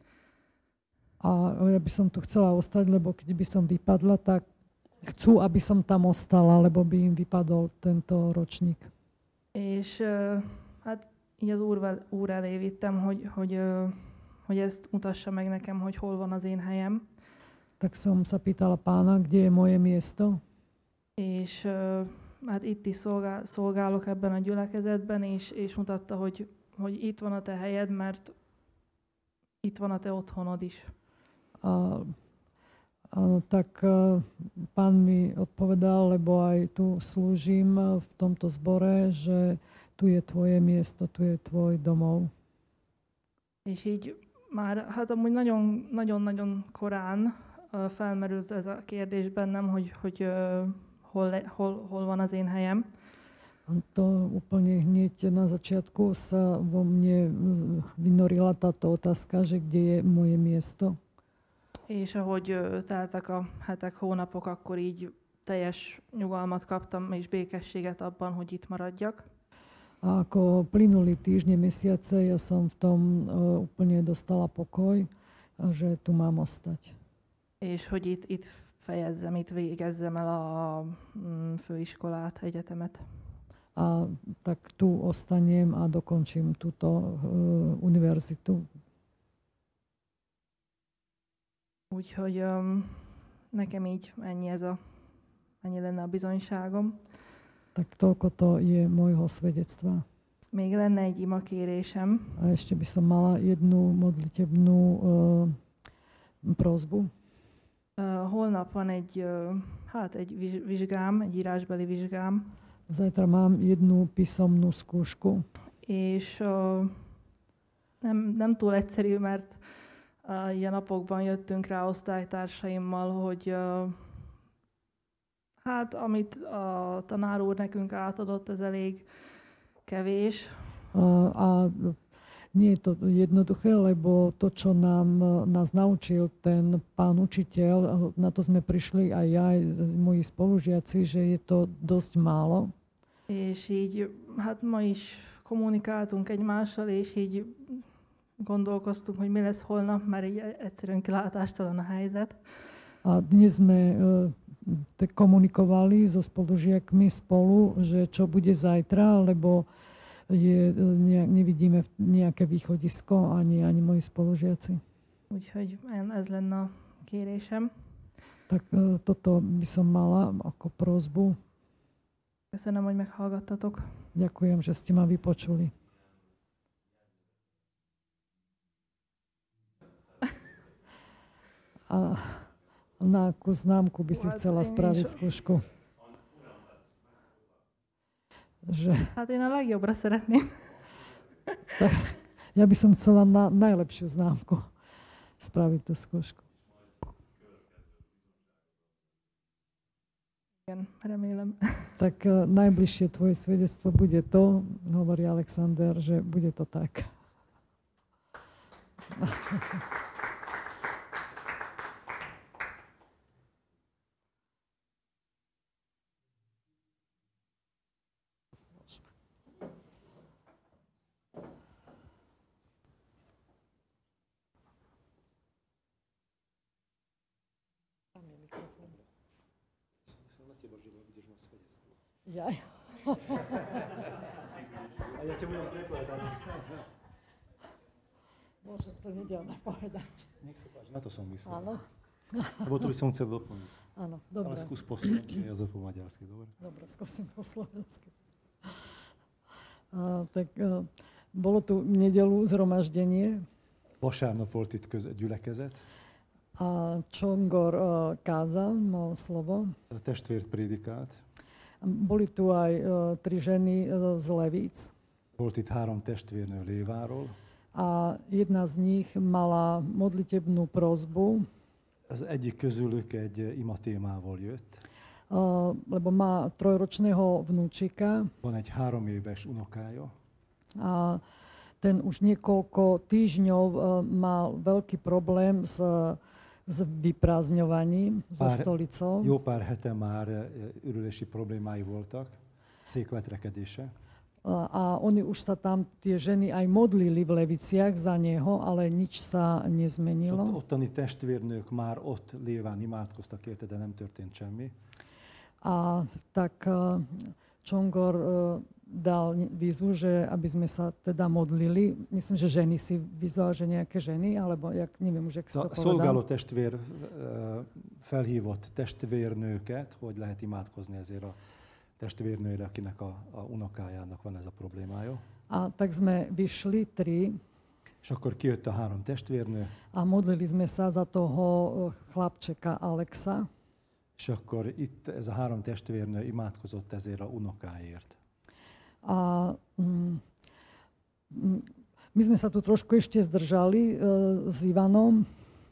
A ja by som tu chcela ostať, lebo keď by som vypadla, tak chcú, aby som tam ostala, lebo by im vypadol tento ročník. És uh, hát így az úr, úr elé vittem, hogy, hogy, uh, hogy ezt mutassa meg nekem, hogy hol van az én helyem. Tak som sa pýtala Pána, kde je moje miesto. És uh, hát itt is szolgál, szolgálok ebben a gyülekezetben, és, és mutatta, hogy, hogy itt van a te helyed, mert itt van a te otthonod is. A, a, tak a, Pán mi odpovedal, lebo aj tu slúžim v tomto zbore, že tu je tvoje miesto, tu je tvoj domov. És így már, hát amúgy nagyon, nagyon-nagyon korán uh, felmerült ez a kérdés bennem, hogy, hogy uh, hol, hol, hol van az én helyem. To úplne hneď na začiatku sa vo mne vynorila táto otázka, že kde je moje miesto. És ahogy teltek a hetek, hónapok, akkor így teljes nyugalmat kaptam és békességet abban, hogy itt maradjak. A ako plynuli týždne, mesiace, ja som v tom uh, úplne dostala pokoj, že tu mám ostať. És hogy itt, itt fejezzem, itt végezzem el a mm, főiskolát, egyetemet. A tak tu ostanem a dokončím túto uh, univerzitu. Úgyhogy um, nekem így ennyi ez a, ennyi lenne a bizonyságom. Tak toľko to je môjho svedectva. Még lenne egy imakérésem. A ešte by som mala jednu modlitebnú uh, prosbu. Uh, holnap van egy, uh, hát egy vizsgám, egy írásbeli vizsgám. Zajtra mám jednu písomnú skúšku. És uh, nem, nem túl egyszerű, mert uh, ilyen napokban jöttünk rá osztálytársaimmal, hogy uh, hát amit a tanár úr nekünk átadott, ez elég kevés. Uh, a nie je to jednoduché, lebo to, čo nám, nás naučil ten pán učiteľ, na to sme prišli aj ja, aj moji spolužiaci, že je to dosť málo. És így, hát ma is kommunikáltunk egymással, és így gondolkoztunk, hogy mi lesz holnap, mert így egyszerűen kilátástalan a helyzet. A dnes sme uh, komunikovali so spolužiakmi spolu, že čo bude zajtra, lebo je, ne, nevidíme nejaké východisko, ani, ani moji spolužiaci. Úgyhogy ez lenne a kérésem. Tak uh, toto by som mala ako prosbu. Köszönöm, hogy meghallgattatok. Ďakujem, že ste ma vypočuli. A na akú známku by si chcela spraviť skúšku? Že... Hát én a legjobbra szeretném. Tak, ja by som chcela na najlepšiu známku spraviť tú skúšku. Remélem. Tak uh, najbližšie tvoje svedectvo bude to, hovorí Alexander, že bude to tak. Ja. A ja ťa budem prekladať. Môžem to nedelné povedať. Nech sa páči, na to som myslel. Áno. Lebo to by som chcel doplniť. Áno, dobre. Ale skús po slovensky, ja po maďarsky, dobre? Dobre, skúsim po slovensky. A, tak a, bolo tu v nedeľu zhromaždenie. Vasárnap volt itt köz, gyülekezet. A Csongor a, kázal, mal slovo. A testvért prédikált. Boli tu aj uh, tri ženy uh, z Levíc. Volt itt három testvérnő Léváról. A jedna z nich mala modlitebnú prosbu. Az egyik közülük egy ima témával jött. Uh, lebo má trojročného vnúčika. Van egy három éves unokája. A ten už niekoľko týždňov uh, mal veľký problém s s vyprázdňovaním, so stolicou. Jó pár hete már ürülési problémái voltak, székletrekedése. A, a oni už sa tam, tie ženy aj modlili v Leviciach za neho, ale nič sa nezmenilo. Ott, ottani testvérnők már ott léván imádkoztak érte, de nem történt semmi. A tak uh, Csongor uh, dal výzvu, že aby sme sa teda modlili. Myslím, že ženy si vyzval, že nejaké ženy, alebo jak, neviem už, jak si to povedal. Szolgáló testvér felhívott testvérnőket, hogy lehet imádkozni ezért a testvérnőre, akinek a, a unokájának van ez a problémája. A tak sme vyšli tri. És akkor kijött a három testvérnő. A modlili sme sa za toho chlapčeka Alexa. És akkor itt ez a három testvérnő imádkozott ezért a unokáért. A mm, my sme sa tu trošku ešte zdržali uh, s Ivanom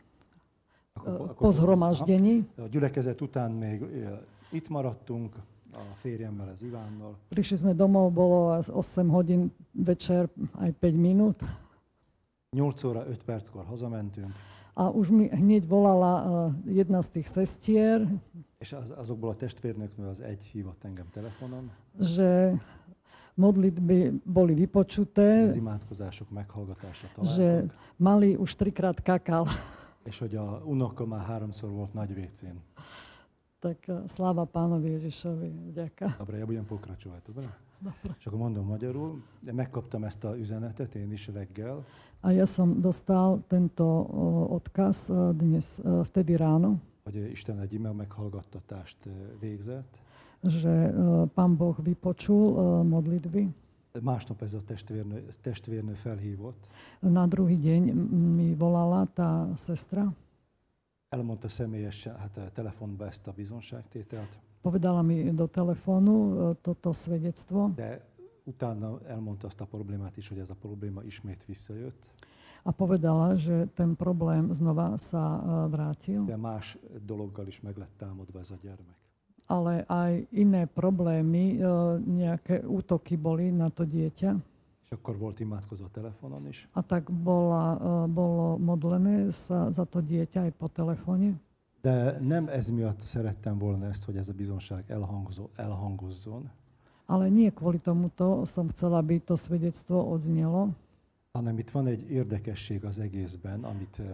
uh, po zhromaždení. A gyülekezet után még uh, itt maradtunk a férjemmel, az Ivánnal. Prišli sme domov, bolo osem hodín večer, aj päť minút. nyolc óra öt perckor hazamentünk. A už mi hneď volala uh, jedna z tých sestier. És az, azokból a testvérnöknől az egy hívott engem telefonon. Že modlitby boli vypočuté, az imádkozások meghallgatásra találtak. Že Mali už trikrát kakal. És hogy a unoka már háromszor volt nagy vécén. Tak sláva Pánovi Ježišovi, vďaka. Dobre, ja budem pokračovať, dobre? Dobre. És akkor mondom magyarul. Megkaptam ezt a üzenetet én is reggel. A ja som dostal tento odkaz dnes, vtedy ráno. Hogy Isten egy ime meghallgattatást végzett. Že Pán Boh vypočul modlitby. Másnap ez a testvérnő, testvérnő felhívott. Na druhý deň mi volala tá sestra. Elmondta személyesen, hát telefonba ezt a bizonságtételt. Povedala mi do telefónu toto svedectvo. De utána elmondta azt a problémát is, hogy ez a probléma ismét visszajött. A povedala, že ten problém znova sa vrátil. De más dologgal is meg lett támadva ez a gyermek. Ale aj iné problémy, nejaké útoky boli na to dieťa. És akkor volt imádkozó telefonon is. A tak bola, bolo modlené sa za to dieťa aj po telefóne. De nem ez miatt szerettem volna ezt, hogy ez a bizonság elhangzo, elhangozzon. Ale nie kvôli tomuto som chcela, aby to svedectvo odznelo. Hanem itt van egy érdekesség az egészben, amit,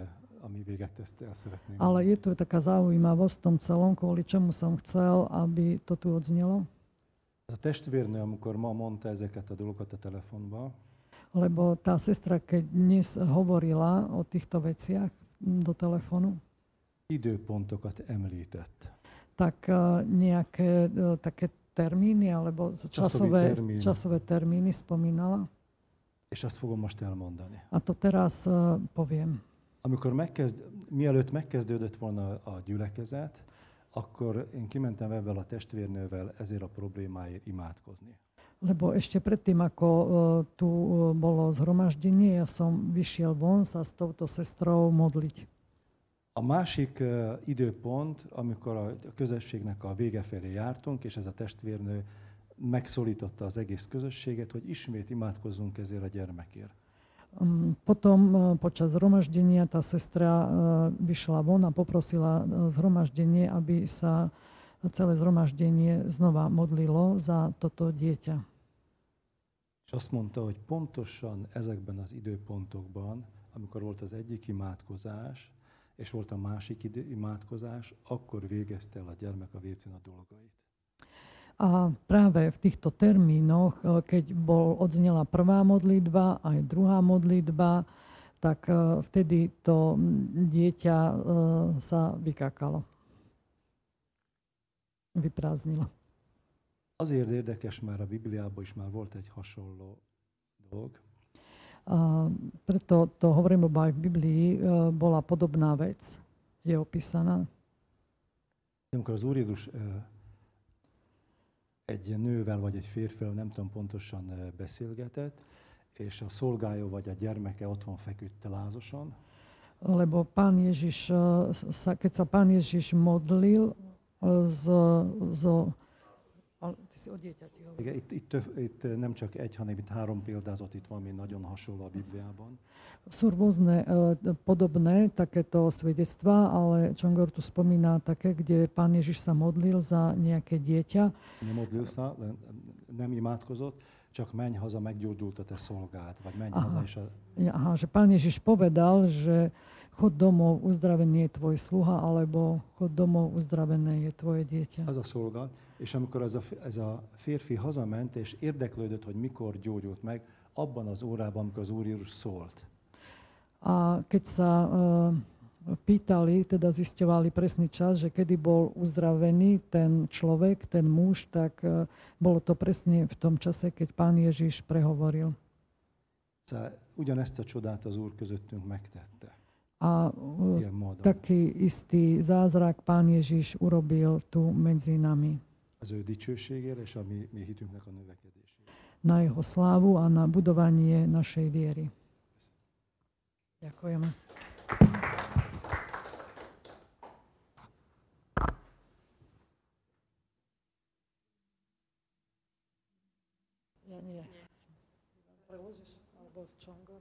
ami véget ezt el szeretném. Ale je tu taká zaujímavosť v tom celom, kvôli čomu som chcel, aby to tu odznelo. Ez a testvérnő, amikor ma mondta ezeket a dolgokat a telefonban, Lebo tá sestra, keď dnes hovorila o týchto veciach do telefónu, időpontokat említett. tak uh, nejaké uh, také termíny alebo časové, termín. časové termíny spomínala. És azt fogom most elmondani. A to teraz uh, poviem. Amikor megkezd, mielőtt megkezdődött volna a gyülekezet, akkor én kimentem ebben a testvérnővel ezért a problémáért imádkozni. Lebo ešte predtým, ako uh, tu uh, bolo zhromaždenie, ja som vyšiel von sa s touto sestrou modliť. A másik uh, időpont, amikor a közösségnek a vége felé jártunk, és ez a testvérnő megszólította az egész közösséget, hogy ismét imádkozzunk ezért a gyermekért. Um, potom uh, počas zhromaždenia tá sestra uh, vyšla von a poprosila uh, zhromaždenie, aby sa celé zhromaždenie znova modlilo za toto dieťa. És azt mondta, hogy pontosan ezekben az időpontokban, amikor volt az egyik imádkozás, és volt a másik idő, imádkozás, akkor végezte el a gyermek a vécén a dolgait. A práve v týchto termínoch, keď bol, odznela prvá modlitba, aj druhá modlitba, tak vtedy to dieťa sa vykákalo. Vyprázdnilo. Azért érdekes, mert a Bibliában is már volt egy hasonló dolog. A preto to hovorím, lebo aj v Biblii bola podobná vec, je opísaná. Amikor az Úr Jézus egy nővel vagy egy férfivel, nem tudom pontosan beszélgetett, és a szolgája vagy a gyermeke otthon feküdt lázasan. Lebo Pán Ježiš, keď sa Pán Ježiš modlil z, z ty si o dieťati hovoril. Igen, itt, itt, itt nem csak egy, hanem itt három példázat itt van, ami nagyon hasonló a Bibliában. Sú rôzne uh, podobné takéto svedectvá, ale Csongor tu spomína také, kde Pán Ježiš sa modlil za nejaké dieťa. Nemodlil sa, nem imádkozott, csak menj haza, meggyógyult a te szolgád, vagy menj aha. haza és a... Aha, že Pán Ježiš povedal, že chod domov, uzdravený je tvoj sluha, alebo chod domov, uzdravené je tvoje dieťa. Az a szolga, és amikor ez a, ez a férfi hazament, és érdeklődött, hogy mikor gyógyult meg, abban az órában, amikor az Úr Jézus szólt. A keď sa uh, pýtali, teda zisťovali presný čas, že kedy bol uzdravený ten človek, ten muž, tak uh, bolo to presne v tom čase, keď Pán Ježiš prehovoril. Ugyanezt a csodát az Úr közöttünk megtette. A uh, taký istý zázrak Pán Ježiš urobil tu medzi nami. Az ő dicsőségére és a mi, mi hitünknek a növekedésére. Na jeho slávu a na budovanie našej viery. Ďakujeme. Ja nie. Preložíš alebo Čongo?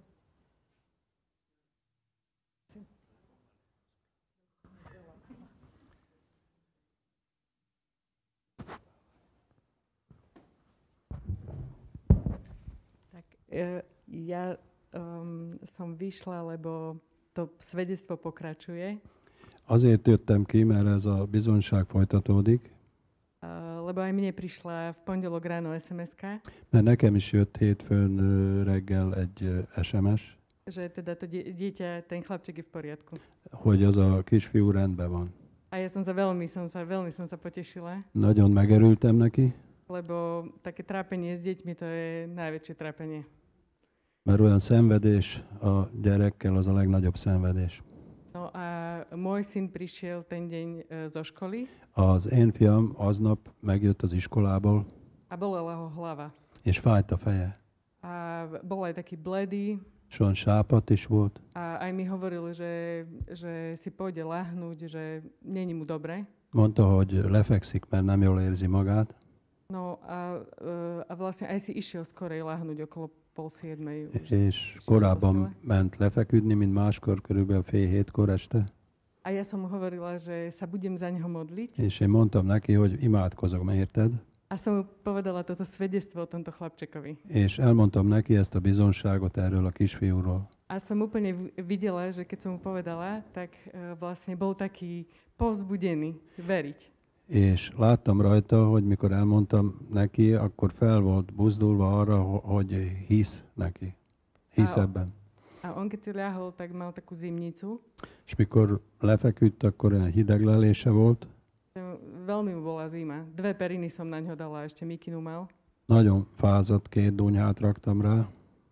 Ja um, som vyšla, lebo to svedectvo pokračuje. Azért jöttem ki, mert ez a bizonyság folytatódik. Uh, lebo aj mne prišla v pondelok ráno es em eska. Mert nekem is jött hétfőn reggel egy es em es. Že teda to dieťa, ten chlapček je v poriadku. Hogy az a kisfiú rendben van. A ja som sa veľmi, som sa, veľmi som sa potešila. Nagyon megerültem neki. Lebo také trápenie s deťmi, to je najväčšie trápenie. Mert olyan szenvedés a gyerekkel az a legnagyobb szenvedés. No a môj syn prišiel ten deň e, zo školy. Az én fiam aznap megjött az iskolából. A bolela ho hlava. És fájt a feje. A bol aj taký bledý. Son sápat is volt. A aj mi hovoril, že, že si pôjde lahnúť, že není mu dobre. Mondta, hogy lefekszik, mert nem jól érzi magát. No a, a vlastne aj si išiel skorej lahnúť okolo pol siedmej. És korábban ment lefeküdni, mint máskor, körülbelül fél hétkor este. A ja som mu hovorila, že sa budem za neho modliť. És én mondtam neki, hogy imádkozok, érted? A som mu povedala toto svedectvo o tomto chlapčekovi. És elmondtam neki ezt a bizonságot erről a kisfiúról. A som úplne videla, že keď som mu povedala, tak vlastne bol taký povzbudený veriť. És láttam rajta, hogy mikor elmondtam neki, akkor fel volt buzdulva arra, hogy hisz neki. Hisz ebben. A on keď si ľahol, tak mal takú zimnicu. És mikor lefeküdt, akkor olyan hideg lelése volt. Veľmi mu bola zima. Dve periny som na ňo dala, ešte mikinu mal. Nagyon fázott, két dunyhát raktam rá.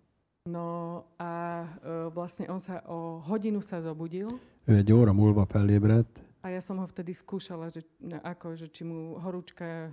No a uh, vlastne on sa o hodinu sa zobudil. Ő egy óra múlva felébredt. A ja som ho vtedy skúšala, že, ako, že či mu horúčka uh,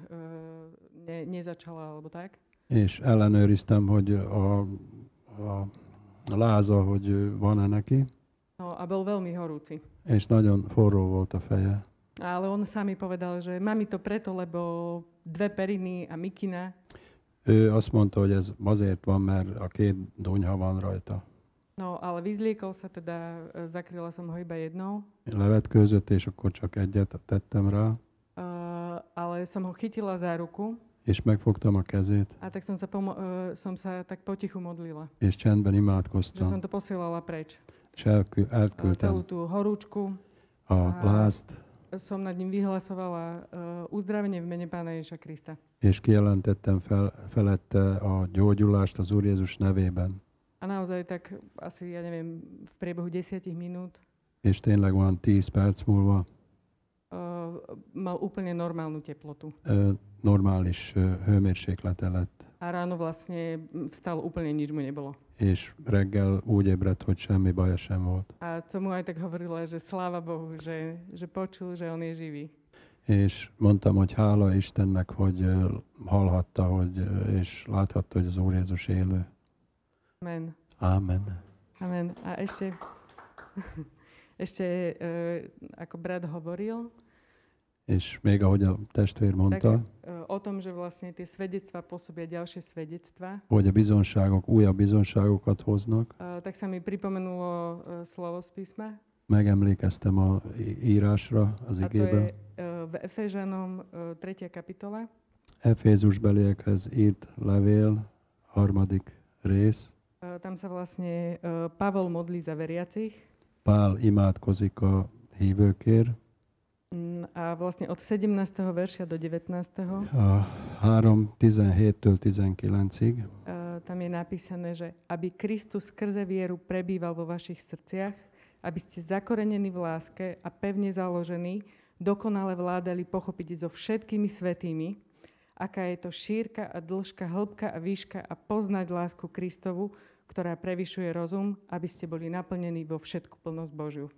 ne, nezačala, alebo tak. És ellenőriztem, hogy a, a, a láza, hogy van-e neki. No a bol veľmi horúci. És nagyon forró volt a feje. Ale on sám mi povedal, že mám to preto, lebo dve periny a mikina. Ő azt mondta, hogy ez azért van, mert a két dunyha van rajta. No, ale vyzliekol sa teda, zakryla som ho iba jednou. Levetkőzött, és akkor csak egyet tettem rá. Uh, ale som ho chytila za ruku. És megfogtam a kezét. A tak som sa, pomo- uh, som sa tak potichu modlila. És csendben Že imádkoztam. som to posielala preč. És elkü- Uh, elküldtem celú tú horúčku. a lázt. Som nad ním vyhlasovala uh, uzdravenie v mene Pána Ježiša Krista. És kijelentettem fel, felette a gyógyulást az Úr Jézus nevében. A naozaj tak asi, ja neviem, v priebehu desiatich minút És tényleg van tíz perc múlva uh, mal úplne normálnu teplotu. ö, normális ö, hőmérséklete lett. A ráno vlastne vstal úplne, nič mu nebolo. És reggel úgy ébredt, hogy semmi baja sem volt. A som mu aj tak hovorila, že sláva Bohu, že, že počul, že on je živý. És mondtam, hogy hála Istennek, hogy ö, hallhatta, hogy, ö, és láthatta, hogy az Úr Jézus élő. Amen. Ámen. Amen. A ešte, ešte uh, ako brat hovoril, És még ahogy a testvér tak, mondta, uh, o tom, že vlastne tie svedectvá pôsobia ďalšie svedectvá, hogy a bizonságok újabb bizonságokat hoznak, uh, tak sa mi pripomenulo uh, slovo z písma. megemlékeztem a írásra, az A to je igében. uh, v Eféžanom uh, tretia kapitola. Efézusbeliekhez írt levél, harmadik rész. Uh, tam sa vlastne uh, Pavol modlí za veriacich. Pál imádkozik a hívőkért. A vlastne od sedemnásteho verša do devätnásteho A három tizenhéttől tizenkilencig. Uh, tam je napísané, že aby Kristus skrze vieru prebýval vo vašich srdciach, aby ste zakorenení v láske a pevne založení, dokonale vládali pochopiť so všetkými svätými, aká je to šírka a dĺžka, hĺbka a výška a poznať lásku Kristovu, ktorá prevyšuje rozum, aby ste boli naplnení vo všetku plnosť Božiu.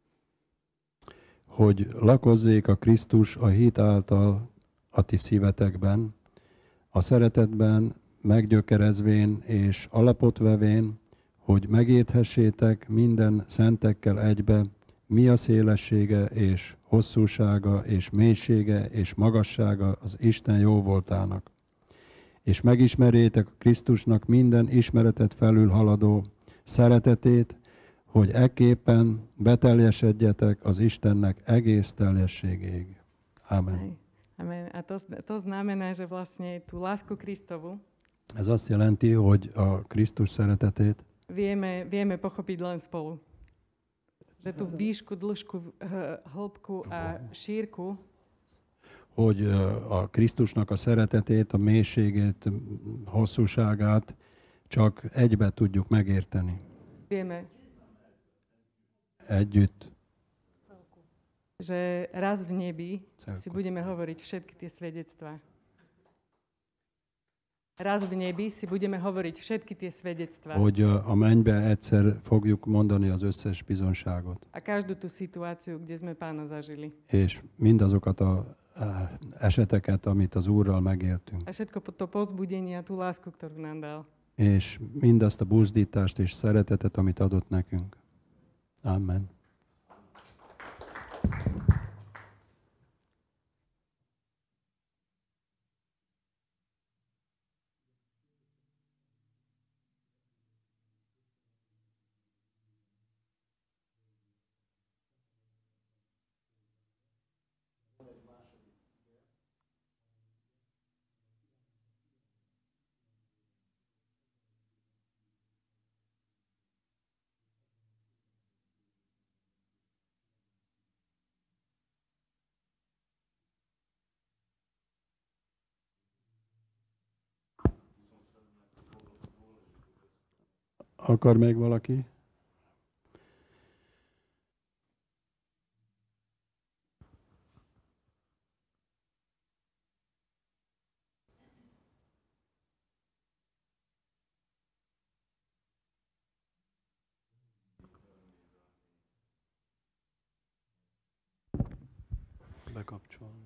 Hogy lakozzék a Krisztus a hit által a ti szívetekben, a szeretetben meggyökerezvén és alapot vevén, hogy megérthessétek minden szentekkel egybe, mi a szélessége és hosszúsága és mélysége és magassága az Isten jóvoltának. És megismerjétek a Krisztusnak minden ismeretet felülhaladó szeretetét, hogy ekképpen beteljesedjetek az Istennek egész teljességéig. Amen. Amen. A to, to znamená, že vlastne tú lásku Kristovu Ez azt jelenti, hogy a Krisztus szeretetét vieme, vieme pochopiť len spolu. Že tú výšku, dĺžku, hĺbku a šírku, hogy a Krisztusnak a szeretetét, a mélységét, hosszúságát csak egybe tudjuk megérteni. vieme, Együtt. že raz v nebi Celku. si budeme hovoriť všetky tie svedectvá. Raz v nebi si budeme hovoriť všetky tie svedectvá. Hogy a mennybe egyszer fogjuk mondani az összes bizonságot. A každú tú situáciu, kde sme Pána zažili. És mindazokat a eseteket, amit az Úrral megéltünk. A všetko to povzbudenie a tú lásku, ktorú nám dal. És mindazt a buzdítást és szeretetet, amit adott nekünk. Amen. Akar még valaki? Bekapcsolni.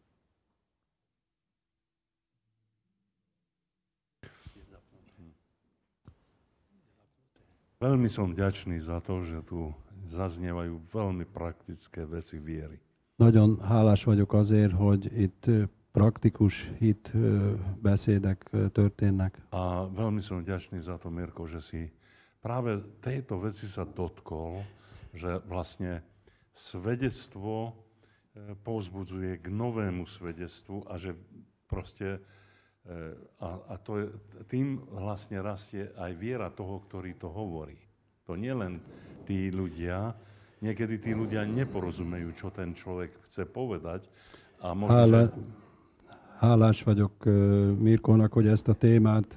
Veľmi som vďačný za to, že tu zaznievajú veľmi praktické veci viery. Nagyon hálás vagyok azért, hogy itt praktikus hit beszédek történnek. A veľmi som vďačný za to, Mirko, že si práve tejto veci sa dotkol, že vlastne svedectvo povzbudzuje k novému svedectvu a že proste a, a to je, tým vlastne rastie aj viera toho, ktorý to hovorí. To nie len tí ľudia, niekedy tí ľudia neporozumejú, čo ten človek chce povedať. A možno, Hála, že... Hálás vagyok Mirkónak, hogy ezt a témát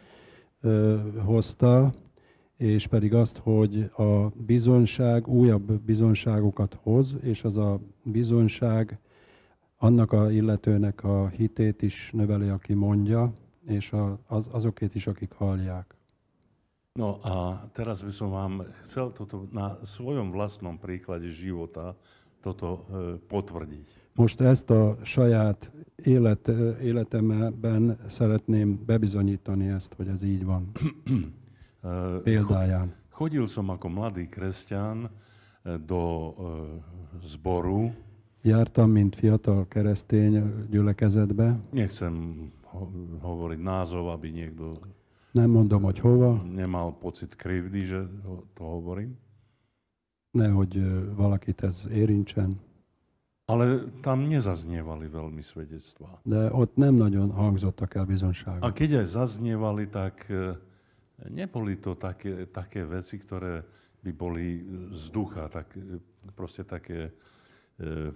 hozta, és pedig azt, hogy a bizonyság újabb bizonyságokat hoz, és az a bizonyság annak a illetőnek a hitét is növeli, aki mondja, és a, az, azokét is, akik hallják. No a teraz by som vám chcel toto na svojom vlastnom príklade života toto e, potvrdiť. Most ezt a saját élet, életemben szeretném bebizonyítani ezt, hogy ez így van. Példáján. Chodil som ako mladý kresťan do e, zboru. Jártam, mint fiatal keresztény gyülekezetbe. Nechcem ho- hovoriť názov, aby niekto Nem mondom, hogy hova. nemal pocit krivdy, že ho- to hovorím. Nehogy valakit ez érintsen. Ale tam nezaznievali veľmi svedectvá. De ott nem nagyon hangzottak el A bizonságok. keď aj zaznievali, tak e, neboli to také, také veci, ktoré by boli z ducha, tak, e, proste také e,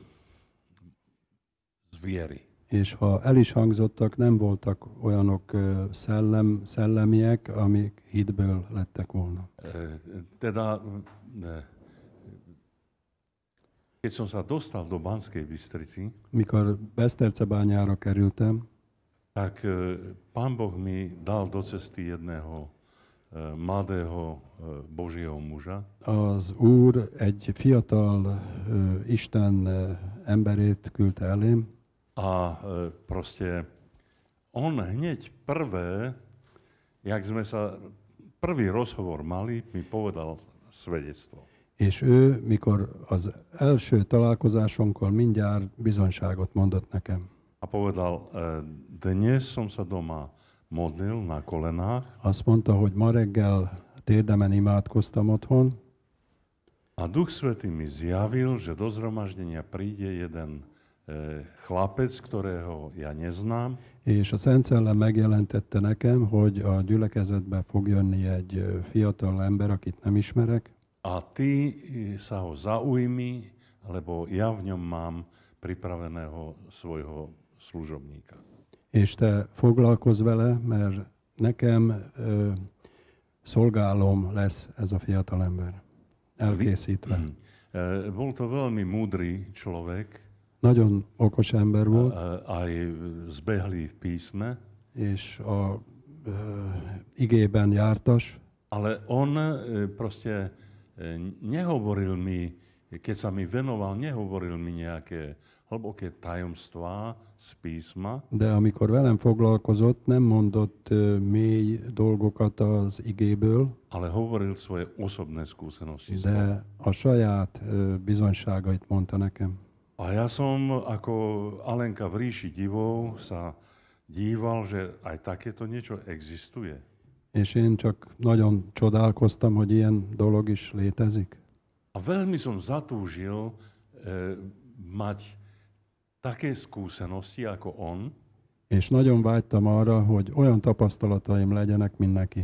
z viery. És ha el is hangzottak, nem voltak olyanok ö, szellem, szellemiek, amik hitből lettek volna. E, teda, e, keď som sa dostal do Banskej Bystrici, Mikor Besztercebányára kerültem, tak e, Pán Boh mi dal do cesty jedného e, mladého e, Božieho muža. az Úr egy fiatal ö, Isten ö, emberét küldte elém, A e, proste on hneď prvé, jak sme sa prvý rozhovor mali, mi povedal svedectvo. és ő, mikor az első találkozásonkkor mindjárt bizonyságot mondott nekem. A povedal, e, dnes som sa doma modlil na kolenách Azt mondta, hogy ma reggel térdemen imádkoztam otthon, a Duch Svätý mi zjavil, že do zhromaždenia príde jeden e, chlapec, ktorého ja neznám, és a Szent Szellem megjelentette nekem, hogy a gyülekezetbe fog jönni egy ö, fiatal ember, akit nem ismerek, a ty sa ho zaujmi, lebo ja v ňom mám pripraveného svojho služobníka. és te foglalkozz vele, mert nekem ö, szolgálom lesz ez a fiatal ember. Elkészítve. Mhm. E, bol to veľmi múdry človek, Nagyon okos ember e, volt, aj zbehlý v písme, és a ö, igében jártas, ale on e, proste e, nehovoril mi, keď sa mi venoval, nehovoril mi nejaké hlboké tajomstvá z písma, de amikor velem foglalkozott, nem mondott ö, mély dolgokat az igéből, ale hovoril svoje osobné skúsenosti. de a saját ö, bizonyságait mondta nekem. A ja som ako Alenka v ríši divov sa díval, že aj takéto niečo existuje. És én csak nagyon csodálkoztam, hogy ilyen dolog is létezik. A veľmi som zatúžil e, mať také skúsenosti ako on, És nagyon vágytam arra, hogy olyan tapasztalataim legyenek, mint neki.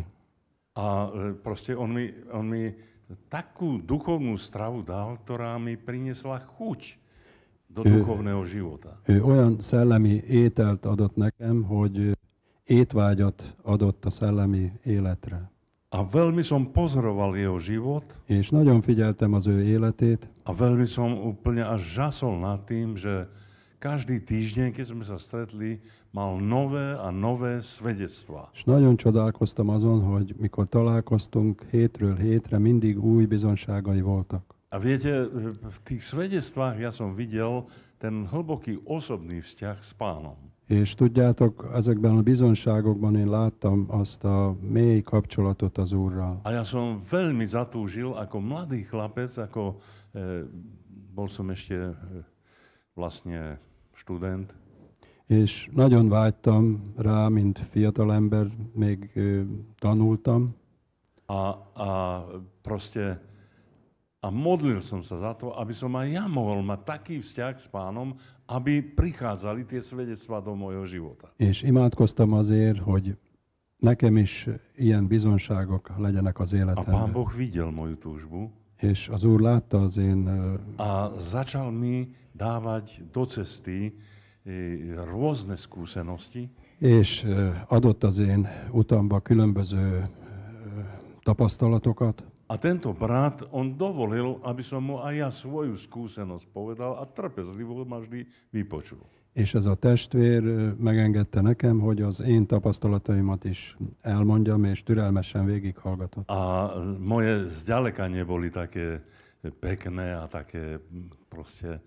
a e, proste on mi, on mi takú duchovnú stravu dal, ktorá mi priniesla chuť do Ő- duchovného života. Ő olyan szellemi ételt adott nekem, hogy étvágyat adott a szellemi életre. A veľmi som pozoroval jeho život. És nagyon figyeltem az ő életét. A veľmi som úplne až žasol nad tým, že každý týždeň, keď sme sa stretli, mal nové a nové svedectvá. És nagyon csodálkoztam azon, hogy mikor találkoztunk, hétről hétre mindig új bizonságai voltak. A viete, v tých svedectvách ja som videl ten hlboký osobný vzťah s Pánom. És tudjátok, ezekben a bizonságokban én láttam azt a mély kapcsolatot az Úrral. A ja som veľmi zatúžil ako mladý chlapec, ako e, bol som ešte e, vlastne študent. És nagyon vágytam rá, mint fiatalember, még e, tanultam. A, a proste a modlil som sa za to, aby som aj ja mohol mať taký vzťah s Pánom, aby prichádzali tie svedectvá do môjho života. És imádkoztam azért, hogy nekem is ilyen bizonságok legyenek az A Pán életemben. Boh videl moju túžbu És az Úr látta az én... a začal mi dávať do cesty rôzne skúsenosti. És adott az én utamba különböző tapasztalatokat. A tento brat, on dovolil, aby som mu aj ja svoju skúsenosť povedal a trpezlivo ma vždy vypočul. És ez a testvér megengedte nekem, hogy az én tapasztalataimat is elmondjam, és türelmesen végighallgatott. A moje zďaleka neboli také pekné a také proste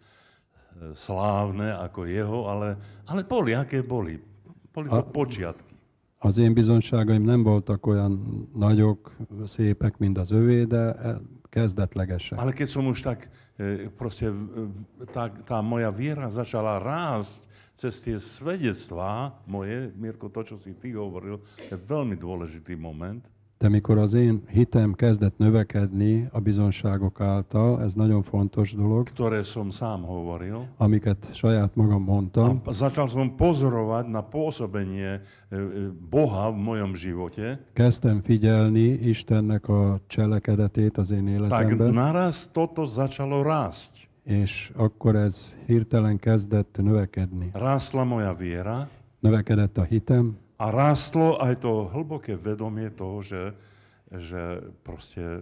slávne ako jeho, ale, ale boli, aké boli. Boli to A- počiatky. Az én bizonságaim nem voltak olyan nagyok, szépek, mint az övé, de kezdetlegesek. Ale keď som už tak, e, proste, e, tá, tá moja viera začala rásť cez tie svedectvá moje, Mirko, to, čo si ty hovoril, je veľmi dôležitý moment. De mikor az én hitem kezdett növekedni a bizonságok által, ez nagyon fontos dolog, Ktoré som sám hovoril. amiket saját magam mondtam, A začal som pozorovať na pôsobenie e, e, Boha v mojom živote. kezdtem figyelni Istennek a cselekedetét az én Tak életemben, naraz toto začalo rásť. és akkor ez hirtelen kezdett növekedni. Rástla moja viera Növekedett a hitem, a rástlo aj to hlboké vedomie toho, že, že proste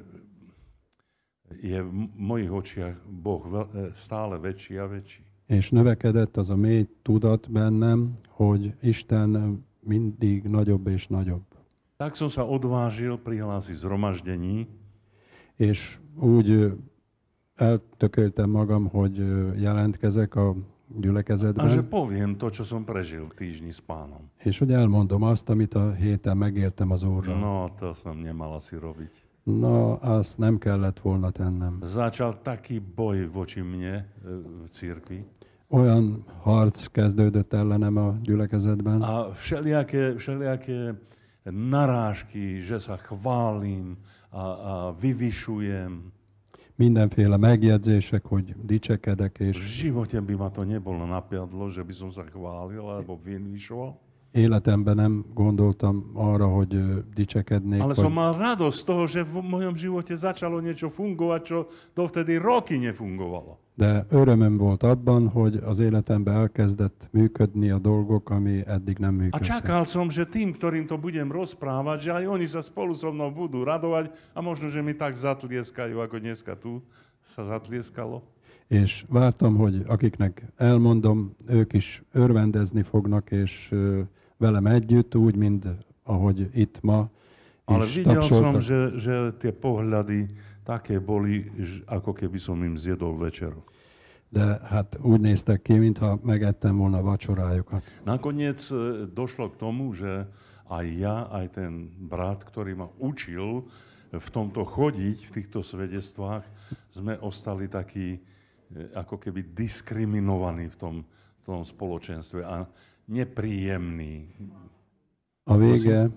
je v mojich očiach Boh veľ- stále väčší a väčší. és növekedett az a mély tudat bennem, hogy Isten mindig nagyobb és nagyobb. Tak som sa odvážil prihlásiť zhromaždení És úgy ö, eltököltem magam, hogy ö, jelentkezek a a že gyülekezetben, poviem to, čo som prežil v týždni s Pánom. és hogy elmondom azt, amit a héten megéltem az Úrral. No, to som nemal asi robiť. No, azt nem kellett volna tennem. Začal taký boj voči mne e, v cirkvi Olyan harc kezdődött ellenem a gyülekezetben, a všelijaké, všelijaké narážky, že sa chválim a, a vyvyšujem. mindenféle megjegyzések, hogy dicsekedek, V és živote by ma to nebolo napadlo, že by som sa chválil alebo vyvyšoval. életemben nem gondoltam arra, hogy ö, dicsekednék, Ale som vagy, mal radosť z toho, že v mojom živote začalo niečo fungovať, čo dovtedy roky nefungovalo. de örömöm volt abban, hogy az életemben elkezdett működni a dolgok, ami eddig nem A működtek. čakal som, že tým, ktorým to budem rozprávať, že aj oni sa spolu so mnou budú radovať a možno, že mi tak zatlieskajú, ako dneska tu sa zatlieskalo. És vártam, hogy akiknek elmondom, ők is örvendezni fognak, és ö, velem együtt, úgy, mint ahogy itt ma Ale is videl som, tapsoltak. že, že tie pohľady také boli, ž- ako keby som im zjedol večeru. De hát úgy néztek ki, mintha megettem volna vacsorájukat. Nakoniec e, došlo k tomu, že aj ja, aj ten brat, ktorý ma učil v tomto chodiť, v týchto svedectvách, sme ostali takí e, ako keby diskriminovaní v tom, v tom spoločenstve a nepríjemní. A vége,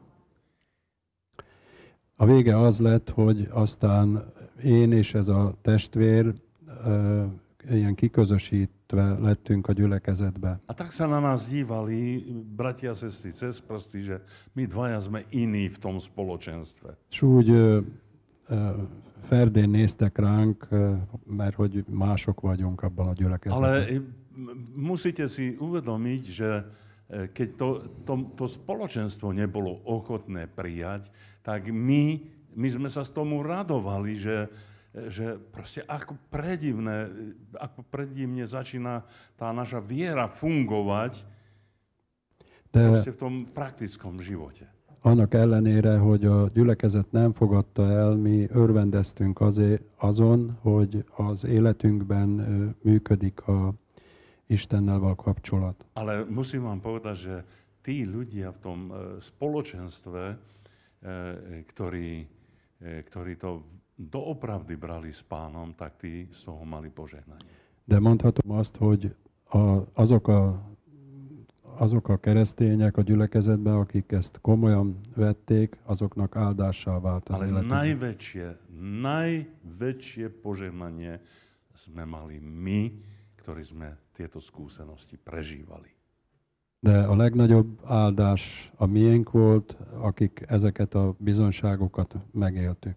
a vége az lett, hogy aztán én és ez a testvér ö, ilyen kiközösítve lettünk a gyülekezetbe. A tak sa na nás dívali bratia a sestry cez prsty, že my dvaja sme iní v tom spoločenstve. És úgy ö, ö, ferdén néztek ránk, ö, mert hogy mások vagyunk abban a gyülekezetben. Ale m- musíte si uvedomiť, že e, keď to, to, to spoločenstvo nebolo ochotné prijať, tak my, my sme sa z tomu radovali, že, že proste ako predivné, ako predivne začína tá naša viera fungovať De proste v tom praktickom živote. annak ellenére, hogy a gyülekezet nem fogadta el, mi örvendeztünk azért azon, hogy az életünkben ö, működik a Istennel való kapcsolat. Ale musím vám povedať, že tí ľudia v tom spoločenstve, ktorí, ktorí to doopravdy brali s Pánom, tak tí z toho mali požehnanie. De mondhatom azt, hogy a, azok, a, azok a keresztények a gyülekezetben, akik ezt komolyan vették, azoknak áldássá vált az Ale életük. najväčšie, najväčšie požehnanie sme mali my, ktorí sme tieto skúsenosti prežívali. De a legnagyobb áldás a miénk volt, akik ezeket a bizonságokat megéltük.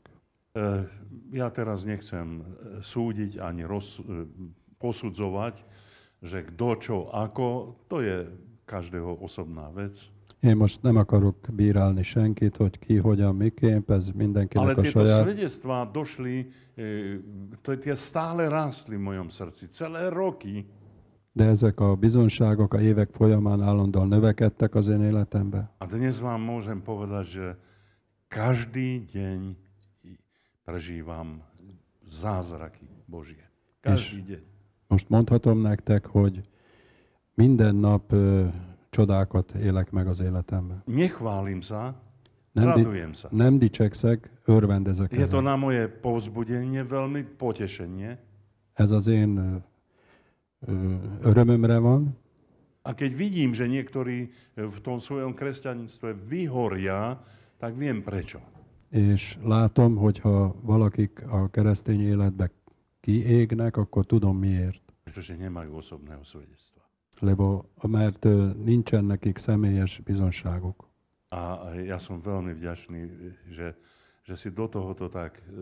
Ja teraz nechcem súdiť ani roz, posudzovať, že kto čo ako, to je každého osobná vec. Én most nem akarok bírálni senkit, hogy ki, hogyan, miképp, ez mindenkinek Ale a tieto saját. svedectvá došli, to tie stále rástli v mojom srdci, celé roky. De ezek a bizonságok a évek folyamán állandóan növekedtek az én életemben. A dnes vám môžem povedať, že každý deň prežívam zázraky Božie. Každý És deň. most mondhatom nektek, hogy minden nap ö, csodákat élek meg az életemben. Nechválim sa, Nem, di- radujem sa. nem dicsekszek, örvendezek Je to ezen. na moje povzbudenie, veľmi potešenie. Ez az én ö, ö, örömömre van, A keď vidím, že niektorí v tom svojom kresťanstve vyhoria, tak viem prečo. és látom, hogyha valakik a keresztény életbe kiégnek, akkor tudom miért. Pretože nemajú osobného svedectva. Lebo, mert ö, nincsen nekik személyes bizonságuk. A ja som veľmi vďačný, že, že si do tohoto tak e,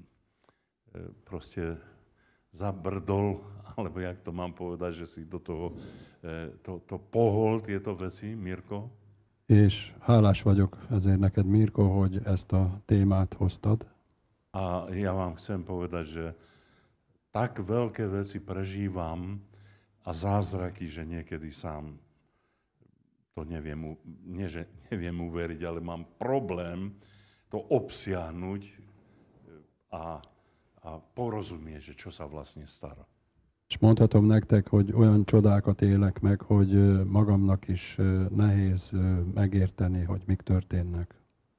e, proste zabrdol, alebo jak to mám povedať, že si do toho e, to, to pohol tieto veci, Mirko. És hálás vagyok ezért neked, Mirko, hogy ezt a témát hoztad. A ja vám chcem povedať, že tak veľké veci prežívam a zázraky, že niekedy sám to neviem, nie že neviem uveriť, ale mám problém to obsiahnuť a, a porozumieť, že čo sa vlastne stará. És mondhatom nektek, hogy olyan csodákat élek meg, hogy ö, magamnak is ö, nehéz ö, megérteni, hogy mik történnek.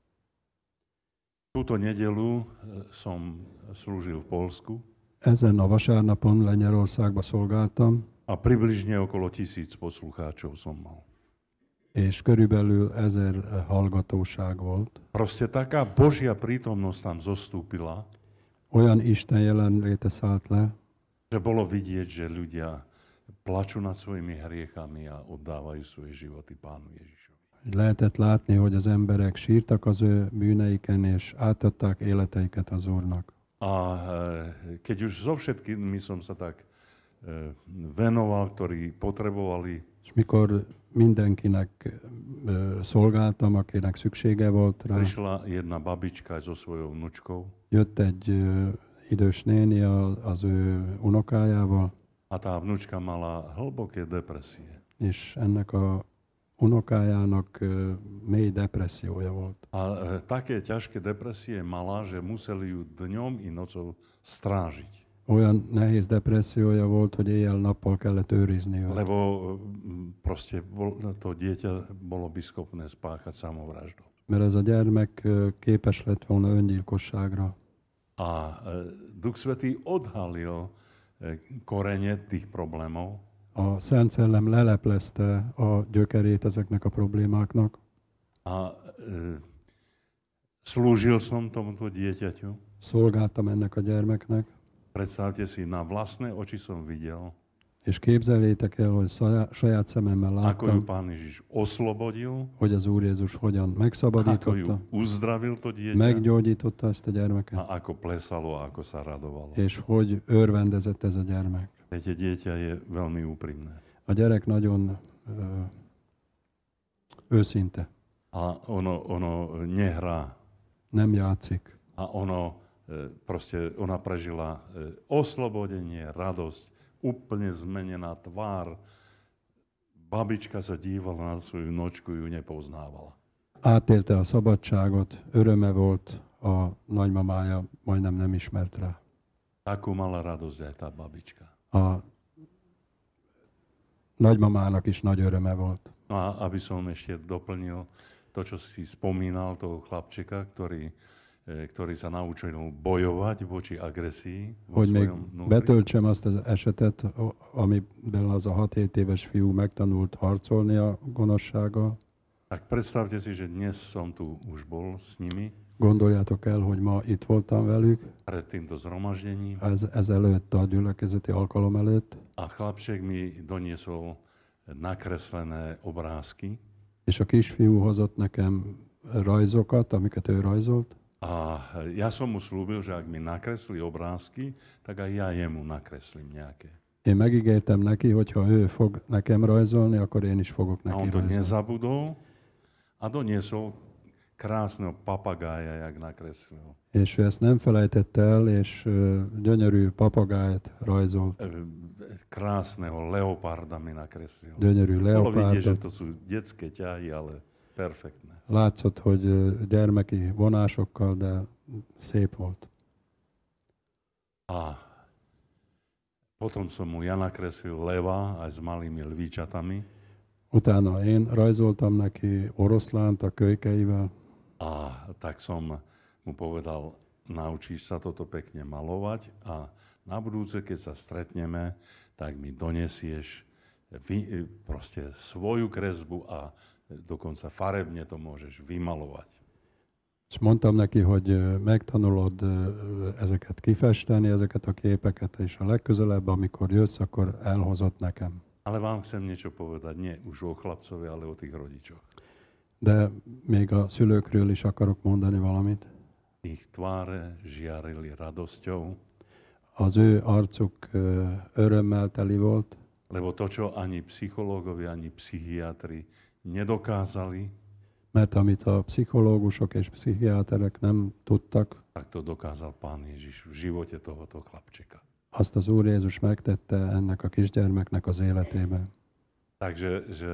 Túto nedelu som slúžil v Poľsku Ezen a vasárnapon Lengyelországba szolgáltam, a približne okolo tisíc poslucháčov som mal. és körülbelül ezer hallgatóság volt. Proste taká Božia prítomnosť tam zostúpila, Olyan Isten jelenléte szállt le, že bolo vidieť, že ľudia plačú nad svojimi hriechami a oddávajú svoje životy Pánu Ježišovi. lehetett látni, hogy az emberek sírtak az ő bűneiken, és átadták életeiket az Úrnak. A keď už so všetkými som sa tak venoval, ktorí potrebovali, És mikor mindenkinek ö, szolgáltam, akinek szüksége volt rá, prišla jedna babička so svojou vnučkou jött egy ö, idős néni a, az ő unokájával, a tá vnučka mala hlboké depresie. és ennek a unokájának ö, mély depressziója volt. A e, také ťažké depresie mala, že museli ju dňom i nocou strážiť. Olyan nehéz depressziója volt, hogy éjjel-nappal kellett őrizni őt. Lebo m, proste bol, to dieťa bolo by schopné spáchať samovraždu. Mert ez a gyermek ö, képes lett volna öngyilkosságra. A e, Duch Svätý odhalil e, korene tých problémov A Szent Szellem leleplezte a gyökerét ezeknek a problémáknak, a e, slúžil som tomuto dieťaťu. szolgáltam ennek a gyermeknek, Predstavte si, na vlastné oči som videl, és képzeljétek el, hogy szajá- saját szememmel ako ju láttam, Pán Ježiš oslobodil, hogy az Úr Jézus hogyan ako ju megszabadította, uzdravil to dieťa meggyógyította ezt a gyermeket, a ako plesalo a ako sa radovalo. és hogy örvendezett ez a gyermek. Viete, dieťa je veľmi úprimné. A gyerek nagyon ö, őszinte. A ono, ono nehrá. nem játszik. A ono, proste, ona prežila oslobodenie, radosť, úplne zmenená tvár. Babička sa dívala na svoju nočku, ju nepoznávala. Átélte a szabadságot, öröme volt, a nagymamája majdnem nem ismert rá. Takú mala radosť aj tá babička. A nagymamának is nagy öröme volt. No a aby som ešte doplnil to, čo si spomínal, toho chlapčeka, ktorý, ktorý sa naučil bojovať voči agresii. Hogy még betöltsem azt az esetet, amiből az a hat-hét éves fiú megtanult harcolni a gonoszsággal. Tak predstavte si, že dnes som tu už bol s nimi. Gondoljátok el, hogy ma itt voltam velük. Pred týmto zhromaždením. Ez, ezelőtt, a gyülekezeti alkalom előtt. A chlapček mi doniesol nakreslené obrázky. És a kisfiú hozott nekem rajzokat, amiket ő rajzolt. A ja som mu slúbil, že ak mi nakreslí obrázky, tak aj ja jemu nakreslím nejaké. Én megígértem neki, hogy ha ő fog nekem rajzolni, akkor én is fogok neki rajzolni. A on to rajzolni. nezabudol a doniesol krásneho papagája, jak nakreslil. És ő ezt nem felejtette el, és uh, gyönyörű papagájt rajzolt. Krásneho leoparda mi nakreslil. Gyönyörű Bolo vidieť, že leopárdot. to sú detské ťahy, ale perfektné. Látszott, hogy uh, gyermeki vonásokkal, de szép volt. A potom som mu ja nakreslil leva aj s malými lvíčatami. Utána én rajzoltam neki oroszlánt a kölykeivel. A tak som mu povedal, naučíš sa toto pekne malovať a na budúce, keď sa stretneme, tak mi donesieš vy, proste svoju kresbu a dokonca farebne to môžeš vymalovať. És mondtam neki, hogy megtanulod ezeket kifesteni, ezeket a képeket, és a legközelebb, amikor jössz, akkor elhozott nekem. Ale vám chcem niečo povedať, nie už o chlapcovi, ale o tých rodičoch. De még a szülőkről is akarok mondani valamit. Ich tváre žiarili radosťou. Az ő arcuk örömmel teli volt. Lebo to, čo ani psychológovia, ani psychiatri nedokázali, mert amit a pszichológusok és pszichiáterek nem tudtak, tak to dokázal Pán Ježiš v živote tohoto chlapčeka. azt az Úr Jézus megtette ennek a kisgyermeknek az életében. Takže že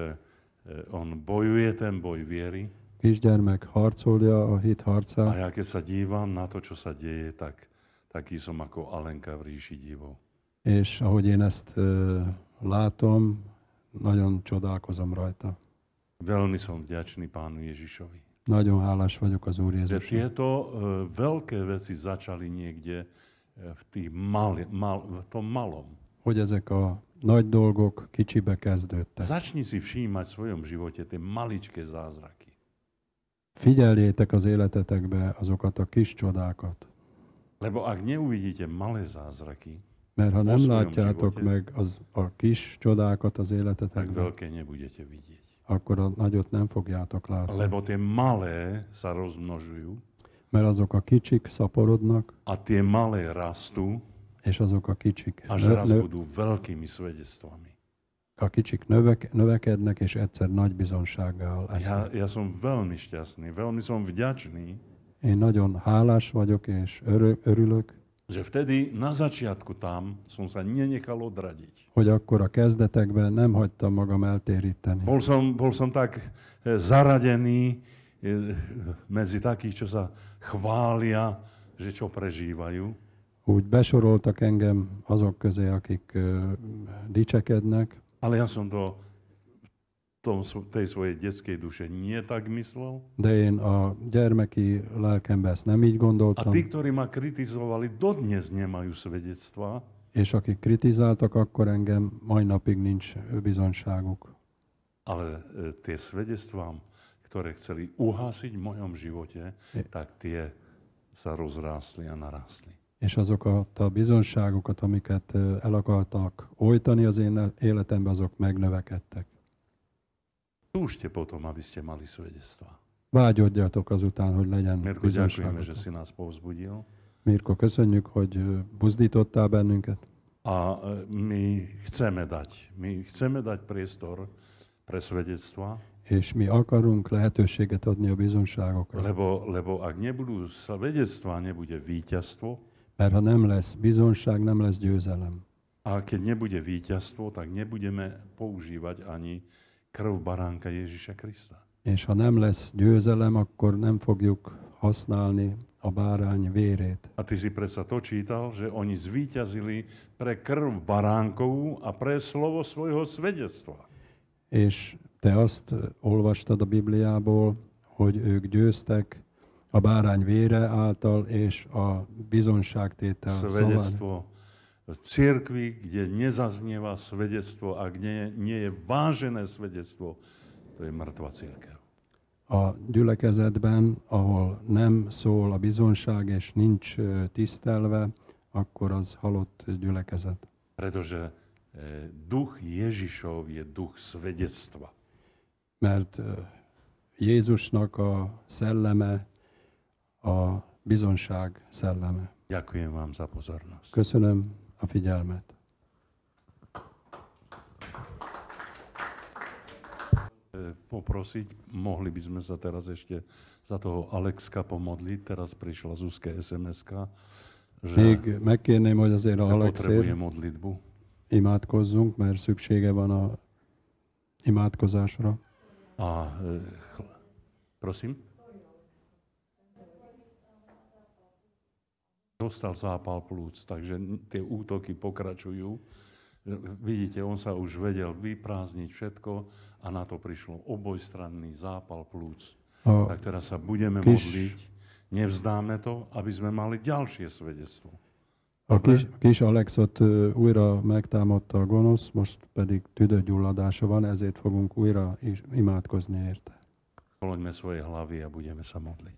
on bojuje ten boj viery. Kisgyermek harcolja a hit harcát. A ja keď sa dívam na to, čo sa deje, tak taký som ako Alenka v ríši divov. És ahogy én ezt uh, látom, nagyon csodálkozom rajta. Veľmi som vďačný Pánu Ježišovi. Nagyon hálás vagyok az Úr Že Jézusnak. tieto uh, veľké veci začali niekde uh, v, tých mal, mal, v tom malom. Hogy ezek a nagy dolgok kicsibe kezdődtek. Začni si všímať v svojom živote tie maličké zázraky. Figyeljétek az életetekbe azokat a kis csodákat. Lebo ak neuvidíte malé zázraky, mert ha nem látjátok živote, meg az, a kis csodákat az tak életetekben, veľké nebudete vidieť. akkor a nagyot nem fogjátok látni. Lebo tie malé sa rozmnožujú Mert azok a kicsik szaporodnak, a tie malé rastú, és azok a kicsik, až nö, raz nö, budú veľkými svedectvami. a kicsik növek, növekednek, és egyszer nagy bizonsággal Ja, lesznek. ja som veľmi šťastný, veľmi som vďačný, Én nagyon hálás vagyok, és örö, örülök, že vtedy na začiatku tam som sa nenechal odradiť. hogy akkor a kezdetekben nem hagytam magam eltéríteni. Bol som, bol som tak eh, zaradený eh, medzi takých, čo sa chvália, že čo prežívajú. Úgy besoroltak engem azok közé, akik uh, dicsekednek, Ale ja som to tom, tej svojej detskej duše nie tak myslel. de én a gyermeki lelkemben ezt nem így A gondoltam. tí, ktorí ma kritizovali, dodnes nemajú svedectva. És akik kritizáltak, akkor engem mai napig nincs bizonyságuk. Ale e, tie svedectvá, ktoré chceli uhásiť v mojom živote, tak tie sa rozrástli a narástli. És azokat a bizonyságokat, amiket el akartak oltani az én életemben, azok megnövekedtek. Túžte potom, aby ste mali svedectvá. Vágyodjatok azután, hogy legyen Mirko, ďakujeme, že bizonyságotok. si nás povzbudil. Mirko, köszönjük, hogy buzdítottál bennünket. A e, my chceme dať, my chceme dať priestor pre svedectvá. És mi akarunk lehetőséget adni a bizonságokra. Lebo, lebo ak nebudú svedectvá, nebude víťazstvo. Mert ha nem lesz bizonság, nem lesz győzelem. A keď nebude víťazstvo, tak nebudeme používať ani krv baránka Ježiša Krista. És ha nem lesz győzelem, akkor nem fogjuk használni a bárány vérét. A ty si predsa to čítal, že oni zvíťazili pre krv baránkovú a pre slovo svojho svedectva. És te azt olvastad a Bibliából, hogy ők győztek a bárány vére által és a bizonságtétel svedectvo v cirkvi, kde nezaznieva svedectvo a kde nie je vážené svedectvo, to je mŕtva cirkev. A gyülekezetben, ahol nem szól a bizonság és nincs tisztelve, akkor az halott gyülekezet. Pretože duch Ježišov je duch svedectva. Mert Jézusnak a szelleme a bizonság szelleme. Ďakujem vám za pozornosť. Köszönöm a figyelmet. Poprosiť, mohli by sme sa teraz ešte za toho Alexka pomodliť, teraz prišla Zuzke es em eska, že Még megkérném, hogy azért a Alexért potrebuje modlitbu. imádkozzunk, mert szüksége van a imádkozásra. A chl- prosím? Dostal zápal plúc, takže tie útoky pokračujú. Vidíte, on sa už vedel vyprázdniť všetko a na to prišlo obojstranný zápal plúc. A Tak teraz sa budeme kis- modliť, nevzdáme to, aby sme mali ďalšie svedectvo. A kis, kis Alexot ö, újra megtámadta a gonosz, most pedig tüdőgyulladása van, ezért fogunk újra is imádkozni érte. Poloďme svoje hlavy a budeme sa modliť.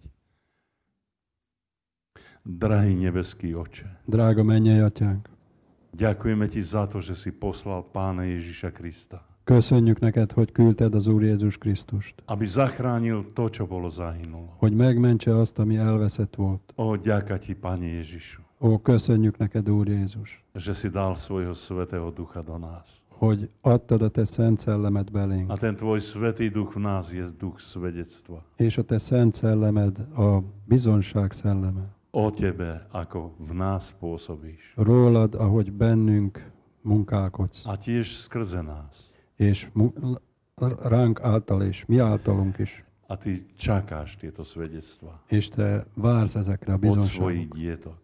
Drahý nebeský Oče, Drága mennyei atyánk, ďakujeme Ti za to, že si poslal Pána Ježiša Krista, köszönjük neked, hogy küldted az Úr Jézus Krisztust, aby zachránil to, čo bolo zahynulo. hogy megmentse azt, ami elveszett volt. O, ďaká Ti, Pane Ježišu, Ó, köszönjük neked, Úr Jézus, že si dal svojho Svätého Ducha do nás. hogy adtad a te szent szellemed belénk, A ten Tvoj Svätý Duch v nás je duch svedectva. és a te szent szellemed a bizonság szelleme. O Tebe, ako v nás pôsobíš. Rólad, ahogy bennünk munkálkodsz, A tiež skrze nás. és mu- ránk által és mi általunk is. A Ty čakáš tieto svedectva És te vársz ezekre a od svojich bizonságokra dietok.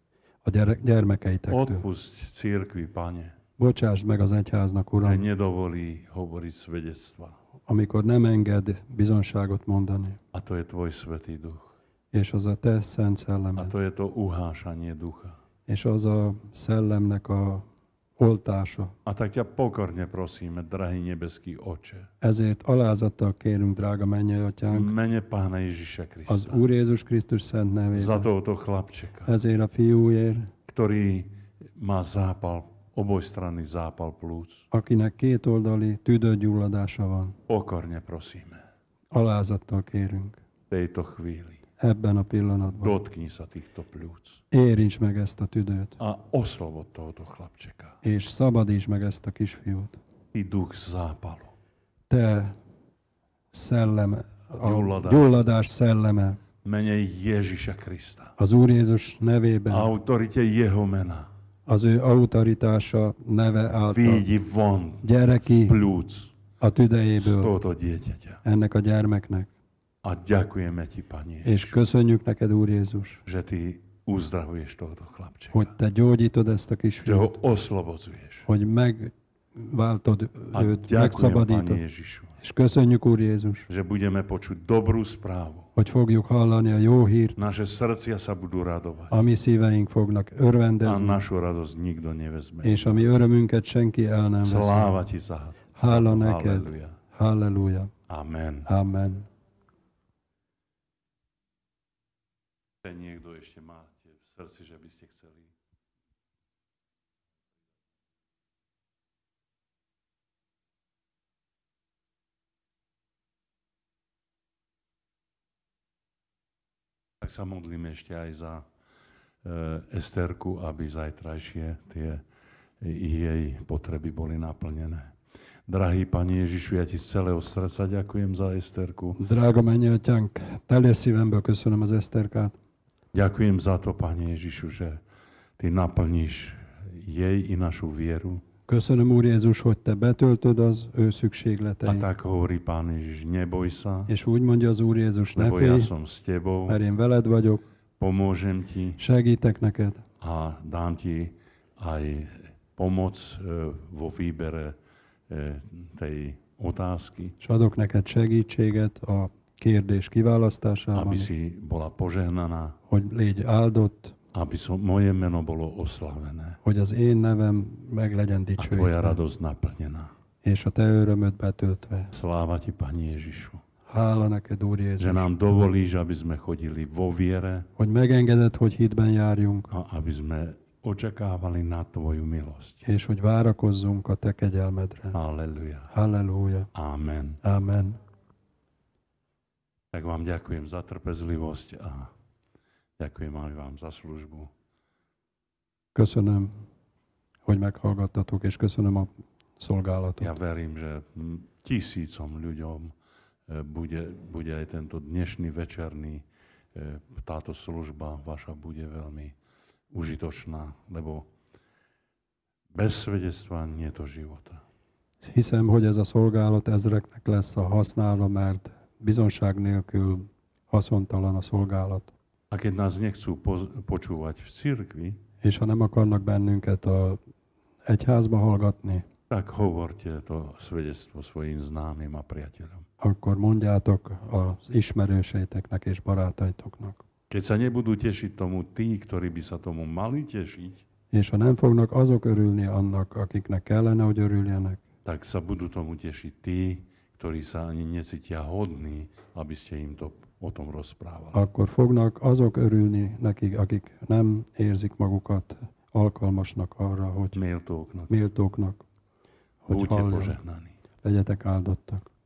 a gyere- gyermekeitektől. Odpusť cirkvi, Pane, Bocsásd meg az egyháznak, že Uram, nedovolí hovoriť svedectva. amikor nem enged bizonságot mondani. A to je Tvoj Svätý Duch. És az a te szent A szellemed. to je to uhášanie ducha. És az a szellemnek a oltása. A tak ťa pokorne prosíme, drahý nebeský Oče, Ezért alázattal kérünk, drága mennyei v atyánk, mene Pána Ježiša az Krista, Úr Jézus Krisztus szent za nevében, tohoto chlapčeka, ezért a fiúért, ktorý má zápal, obojstranný zápal plúc. akinek kétoldali tüdőgyulladása van. Pokorne prosíme, Alázattal kérünk v tejto chvíli ebben a pillanatban. dotkni sa týchto plúc Érints meg ezt a tüdőt, a oslobod tohoto chlapčeka. és szabadíts meg ezt a kisfiút. Ty duch zápalu, Te szelleme, a Gyulladás. gyulladás szelleme, mene Ježiša Krista, az Úr Jézus nevében, autorite jeho mena, az ő autoritása neve által vyjdi von gyere z ki plúc a z tüdejéből tohoto dieťaťa. ennek a gyermeknek. A ďakujeme Ti, Pane És Ježiš, köszönjük neked, Úr Jézus, že Ty uzdravuješ tohoto hogy chlapčeka, te gyógyítod ezt a že ho kisfiút, oslobodzuješ. hogy megváltod A őt, ďakujem, Pane megszabadítod. Ježišu, És köszönjük, Úr Jézus, že budeme počuť dobrú správu. hogy fogjuk hallani a jó hírt, Naše srdcia sa budú radovať a mi szíveink fognak a örvendezni, našu radosť nikto nevezme. és a mi örömünket senki el nem veszi. Sláva Ti za Hála to. neked. Halleluja. Halleluja. Amen. Amen. Niekto ešte máte v srdci, že by ste chceli? Tak sa modlíme ešte aj za e, Esterku, aby zajtrajšie tie jej potreby boli naplnené. Drahý Pane Ježišu, ja Ti z celého srdca ďakujem za Eszterku. Drága mennyei atyánk, teljes szívemből köszönöm az Eszterkát. Ďakujem za to, Pane Ježišu, že Ty naplníš jej i našu vieru. Köszönöm, Úr Jézus, hogy Te betöltöd az ő A szükségleteit. tak hovorí Pán Ježiš, neboj sa, És úgy mondja az Úr Jézus, ne lebo ja félj, som s Tebou, mert én veled vagyok, pomôžem Ti segítek neked, a dám Ti aj pomoc e, vo výbere e, tej otázky, és adok neked segítséget a kérdés kiválasztásában, aby si bola požehnaná, hogy légy áldott, aby som, moje meno bolo oslavené hogy az én nevem meg legyen a Tvoja dicsőítve, radosť naplnená. és a Te örömöd betöltve. Sláva Ti, Pani Ježišu, Hála neked, Úr že Jézus, nám dovolíš, aby sme chodili vo viere hogy megengeded, hogy hitben járjunk, a aby sme očakávali na Tvoju milosť. és hogy várakozzunk a Te kegyelmedre. Halleluja. Halleluja. Amen. Amen. Tak vám ďakujem za trpezlivosť a ďakujem aj vám za službu. Köszönöm, hogy meghallgattatok, és köszönöm a Ja szolgálatot. verím, že tisícom ľuďom e, bude, bude aj tento dnešný večerný, e, táto služba vaša bude veľmi užitočná, lebo bez svedectva nie je to života. Hiszem, hogy ez a szolgálat ezreknek lesz a használa, mert bizonság nélkül haszontalan a szolgálat. A keď nás nechcú poz- počúvať v cirkvi, És ha nem akarnak bennünket a egyházba hallgatni, tak hovorte to svedectvo svojim známym a priateľom. akkor mondjátok az ismerőseiteknek és barátaitoknak. Keď sa nebudú tešiť tomu tí, ktorí by sa tomu mali tešiť, És ha nem fognak azok örülni annak, akiknek kellene, hogy örüljenek, tak sa budú tomu tešiť tí, ktorí sa ani necítia hodní, aby ste im to o tom rozprávali. akkor fognak azok örülni nekik, akik nem érzik magukat alkalmasnak arra, hogy Méltóknak. méltóknak, hogy Buďte halljanak. požehnaní. Legyetek áldottak.